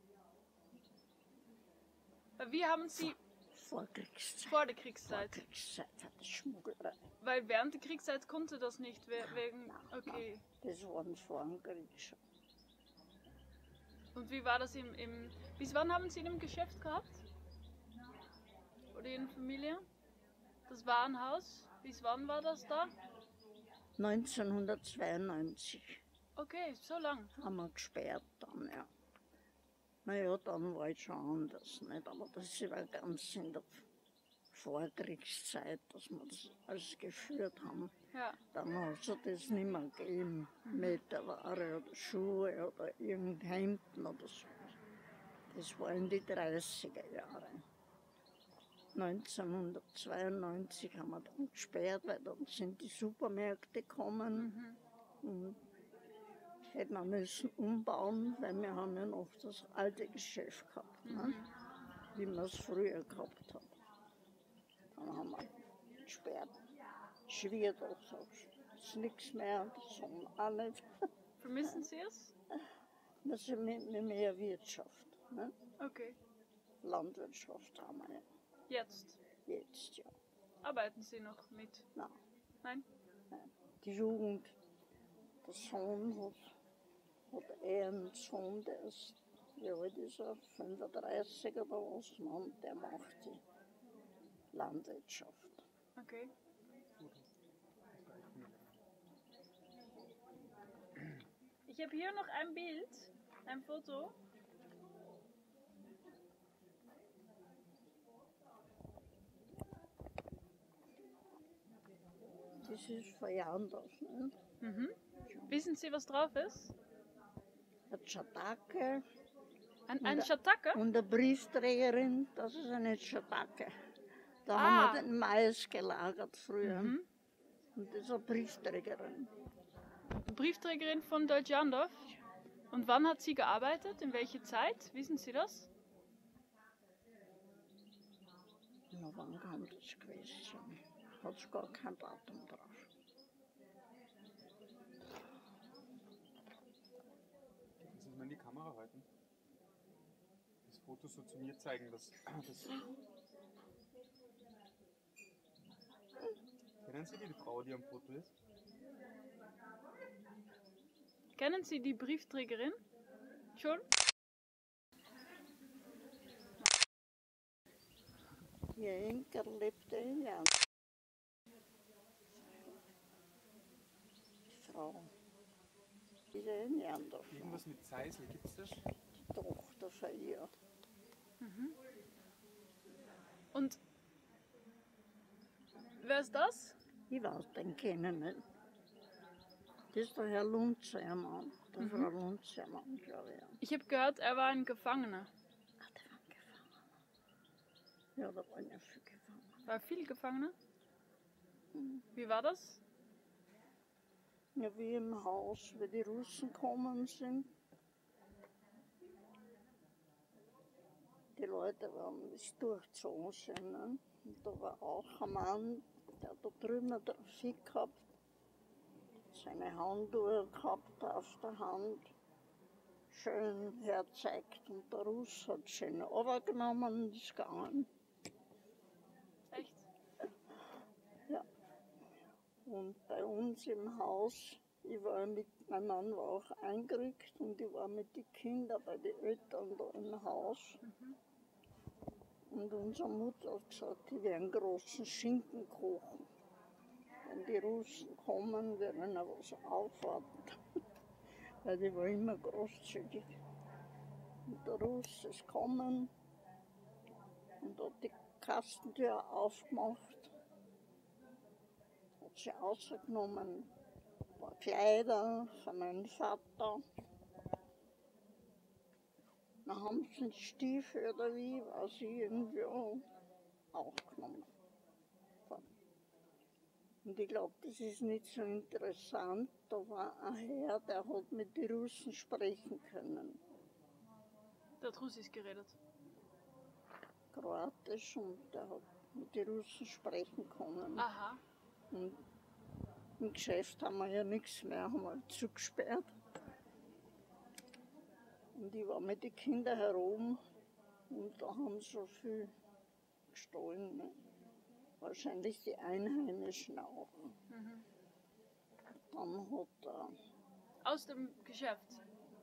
Weil wir haben Sie... Vor Kriegszeit. Vor der Kriegszeit. Vor Kriegszeit hat es Schmugglerei. Weil während der Kriegszeit konnte das nicht, we- wegen... Nein, Okay. Nein, das waren vor dem Krieg schon. Und wie war das im... im bis wann haben Sie in einem Geschäft gehabt? Oder in der Familie? Das Warenhaus? Bis wann war das da? neunzehnhundertzweiundneunzig Okay, so lang. haben wir gesperrt dann, ja. Naja, dann war ich schon anders, nicht? Aber das war ganz in der Vorkriegszeit, dass wir das alles geführt haben. Ja. Dann hat es das nicht mehr gegeben, Meterware oder Schuhe oder irgendein Hemden oder so. Das war in die dreißiger Jahre. neunzehnhundertzweiundneunzig haben wir dann gesperrt, weil dann sind die Supermärkte gekommen. Mhm. Und hätten wir müssen umbauen, weil wir haben ja noch das alte Geschäft gehabt, mhm. ne? Wie man es früher gehabt hat. Dann haben wir gesperrt. Schwierig, so ist nichts mehr, das haben auch nicht. Vermissen Sie es? Wir sind mit, mit mehr Wirtschaft. Ne? Okay. Landwirtschaft haben wir ja. Jetzt? Jetzt, ja. Arbeiten Sie noch mit? Nein. Nein? Nein. Die Jugend, der Sohn hat, hat er einen Sohn, der ist, wie alt ist er, fünfunddreißig oder was, und der macht die Landwirtschaft. Okay. Ich habe hier noch ein Bild, ein Foto. Das ist von Jandorf, ne? Mhm. Wissen Sie, was drauf ist? Eine Schatake. Ein, ein Schatake? Und eine Briefträgerin, das ist eine Schatake. Da Ah. haben wir den Mais gelagert früher. Mhm. Und das ist eine Briefträgerin. Briefträgerin von Deutschandorf. Und wann hat sie gearbeitet? In welche Zeit? Wissen Sie das? Na, wann kann das gewesen sein? Hat gar kein Datum drauf. Können Sie es mal in die Kamera halten? Das Foto so zu mir zeigen, dass das. Kennen Sie die Frau, die am Foto ist? Kennen Sie die Briefträgerin? Schon? Ihr Enkel lebte in Jan. Die Frau. Diese in Jandorf. Irgendwas mit Zeisel, gibt es das? Die Tochter von ihr. Mhm. Und wer ist das? Ich weiß den kennen nicht. Das ist der Herr Lunzermann, der Mhm. Frau Lunzermann, glaube ich. Ich habe gehört, er war ein Gefangener. Ach, der war ein Gefangener. Ja, da waren ja viele Gefangener. War viel Gefangener? Mhm. Wie war das? Ja, wie im Haus, wie die Russen gekommen sind. Die Leute waren bis durchgezogen sind. Ne? Und da war auch ein Mann, der da drüben eine Trafik gehabt, seine Handschuhe gehabt auf der Hand, schön herzeigt. Und der Russ hat schön runtergenommen und ist gegangen. Echt? Ja. Und bei uns im Haus, ich war mit, mein Mann war auch eingerückt und ich war mit den Kindern bei den Eltern da im Haus. Mhm. Und unsere Mutter hat gesagt, die werden großen Schinken kochen. Wenn die Russen kommen, werden wir was aufwarten. Weil die war immer großzügig. Und der Russ ist gekommen und hat die Kastentür aufgemacht. Hat sie rausgenommen, ein paar Kleider von meinem Vater. Dann haben sie einen Stiefel oder wie, was ich irgendwie auch genommen. Und ich glaube, das ist nicht so interessant. Da war ein Herr, der hat mit den Russen sprechen können. Der hat Russisch geredet. Kroatisch, und der hat mit den Russen sprechen können. Aha. Und im Geschäft haben wir ja nichts mehr, haben wir zugesperrt. Und ich war mit den Kindern herum und da haben sie so viel gestohlen. Ne? Wahrscheinlich die Einheimischen auch. Mhm. Dann hat er. Aus dem Geschäft.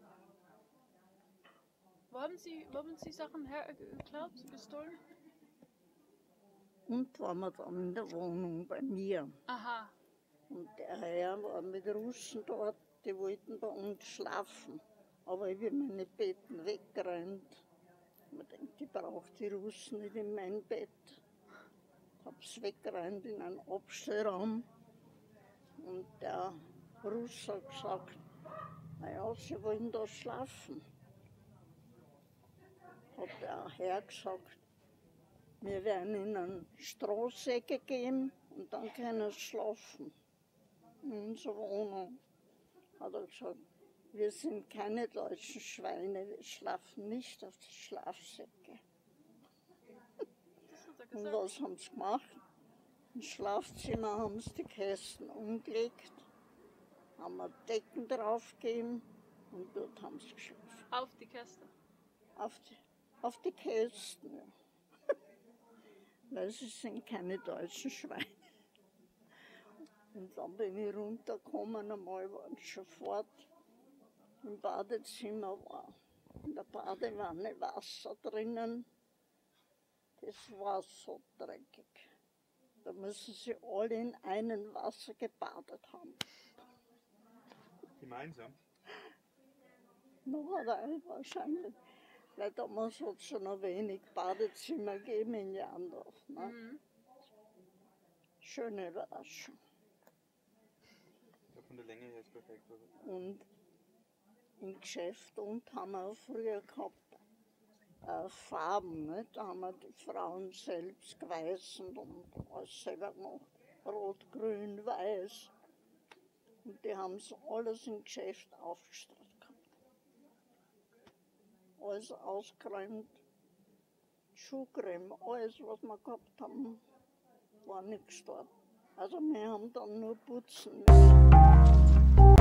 Wo haben Sie, wo haben Sie Sachen hergeklaut, gestohlen? Und waren wir dann in der Wohnung bei mir. Aha. Und der Herr war mit Russen dort, die wollten bei uns schlafen. Aber ich bin meine Betten weggerannt. Ich denke, ich brauche die Russen nicht in mein Bett. Ich habe es weggerannt in einen Abstellraum. Und der Russ hat gesagt, naja, sie wollen da schlafen. Hat der Herr gesagt, wir werden ihnen Strohsäcke geben und dann können sie schlafen. In unserer Wohnung hat er gesagt, wir sind keine deutschen Schweine, wir schlafen nicht auf die Schlafsäcke. Das hat er Und gesagt. was haben sie gemacht? Im Schlafzimmer haben sie die Kästen umgelegt, haben wir Decken draufgegeben und dort haben sie geschlafen. Auf die Käste. Auf die, auf die Kästen, ja. Weil sie sind keine deutschen Schweine. Und dann bin ich runtergekommen, einmal waren sie schon fort. im Badezimmer war in der Badewanne Wasser drinnen. Das war so dreckig. Da müssen sie alle in einem Wasser gebadet haben. Gemeinsam? Noch drei wahrscheinlich. Weil damals hat es schon noch wenig Badezimmer gegeben in Jandorf. Ne? Mhm. Schöne Überraschung. Ja, von der Länge her ist perfekt. Oder? Und im Geschäft und haben wir früher gehabt äh, Farben. Ne? Da haben wir die Frauen selbst geweißend und alles selber gemacht. Rot, grün, weiß. Und die haben es alles im Geschäft aufgestellt gehabt. Alles ausgeräumt. Schuhcreme, alles was wir gehabt haben, war nichts da. Also wir haben dann nur putzen müssen.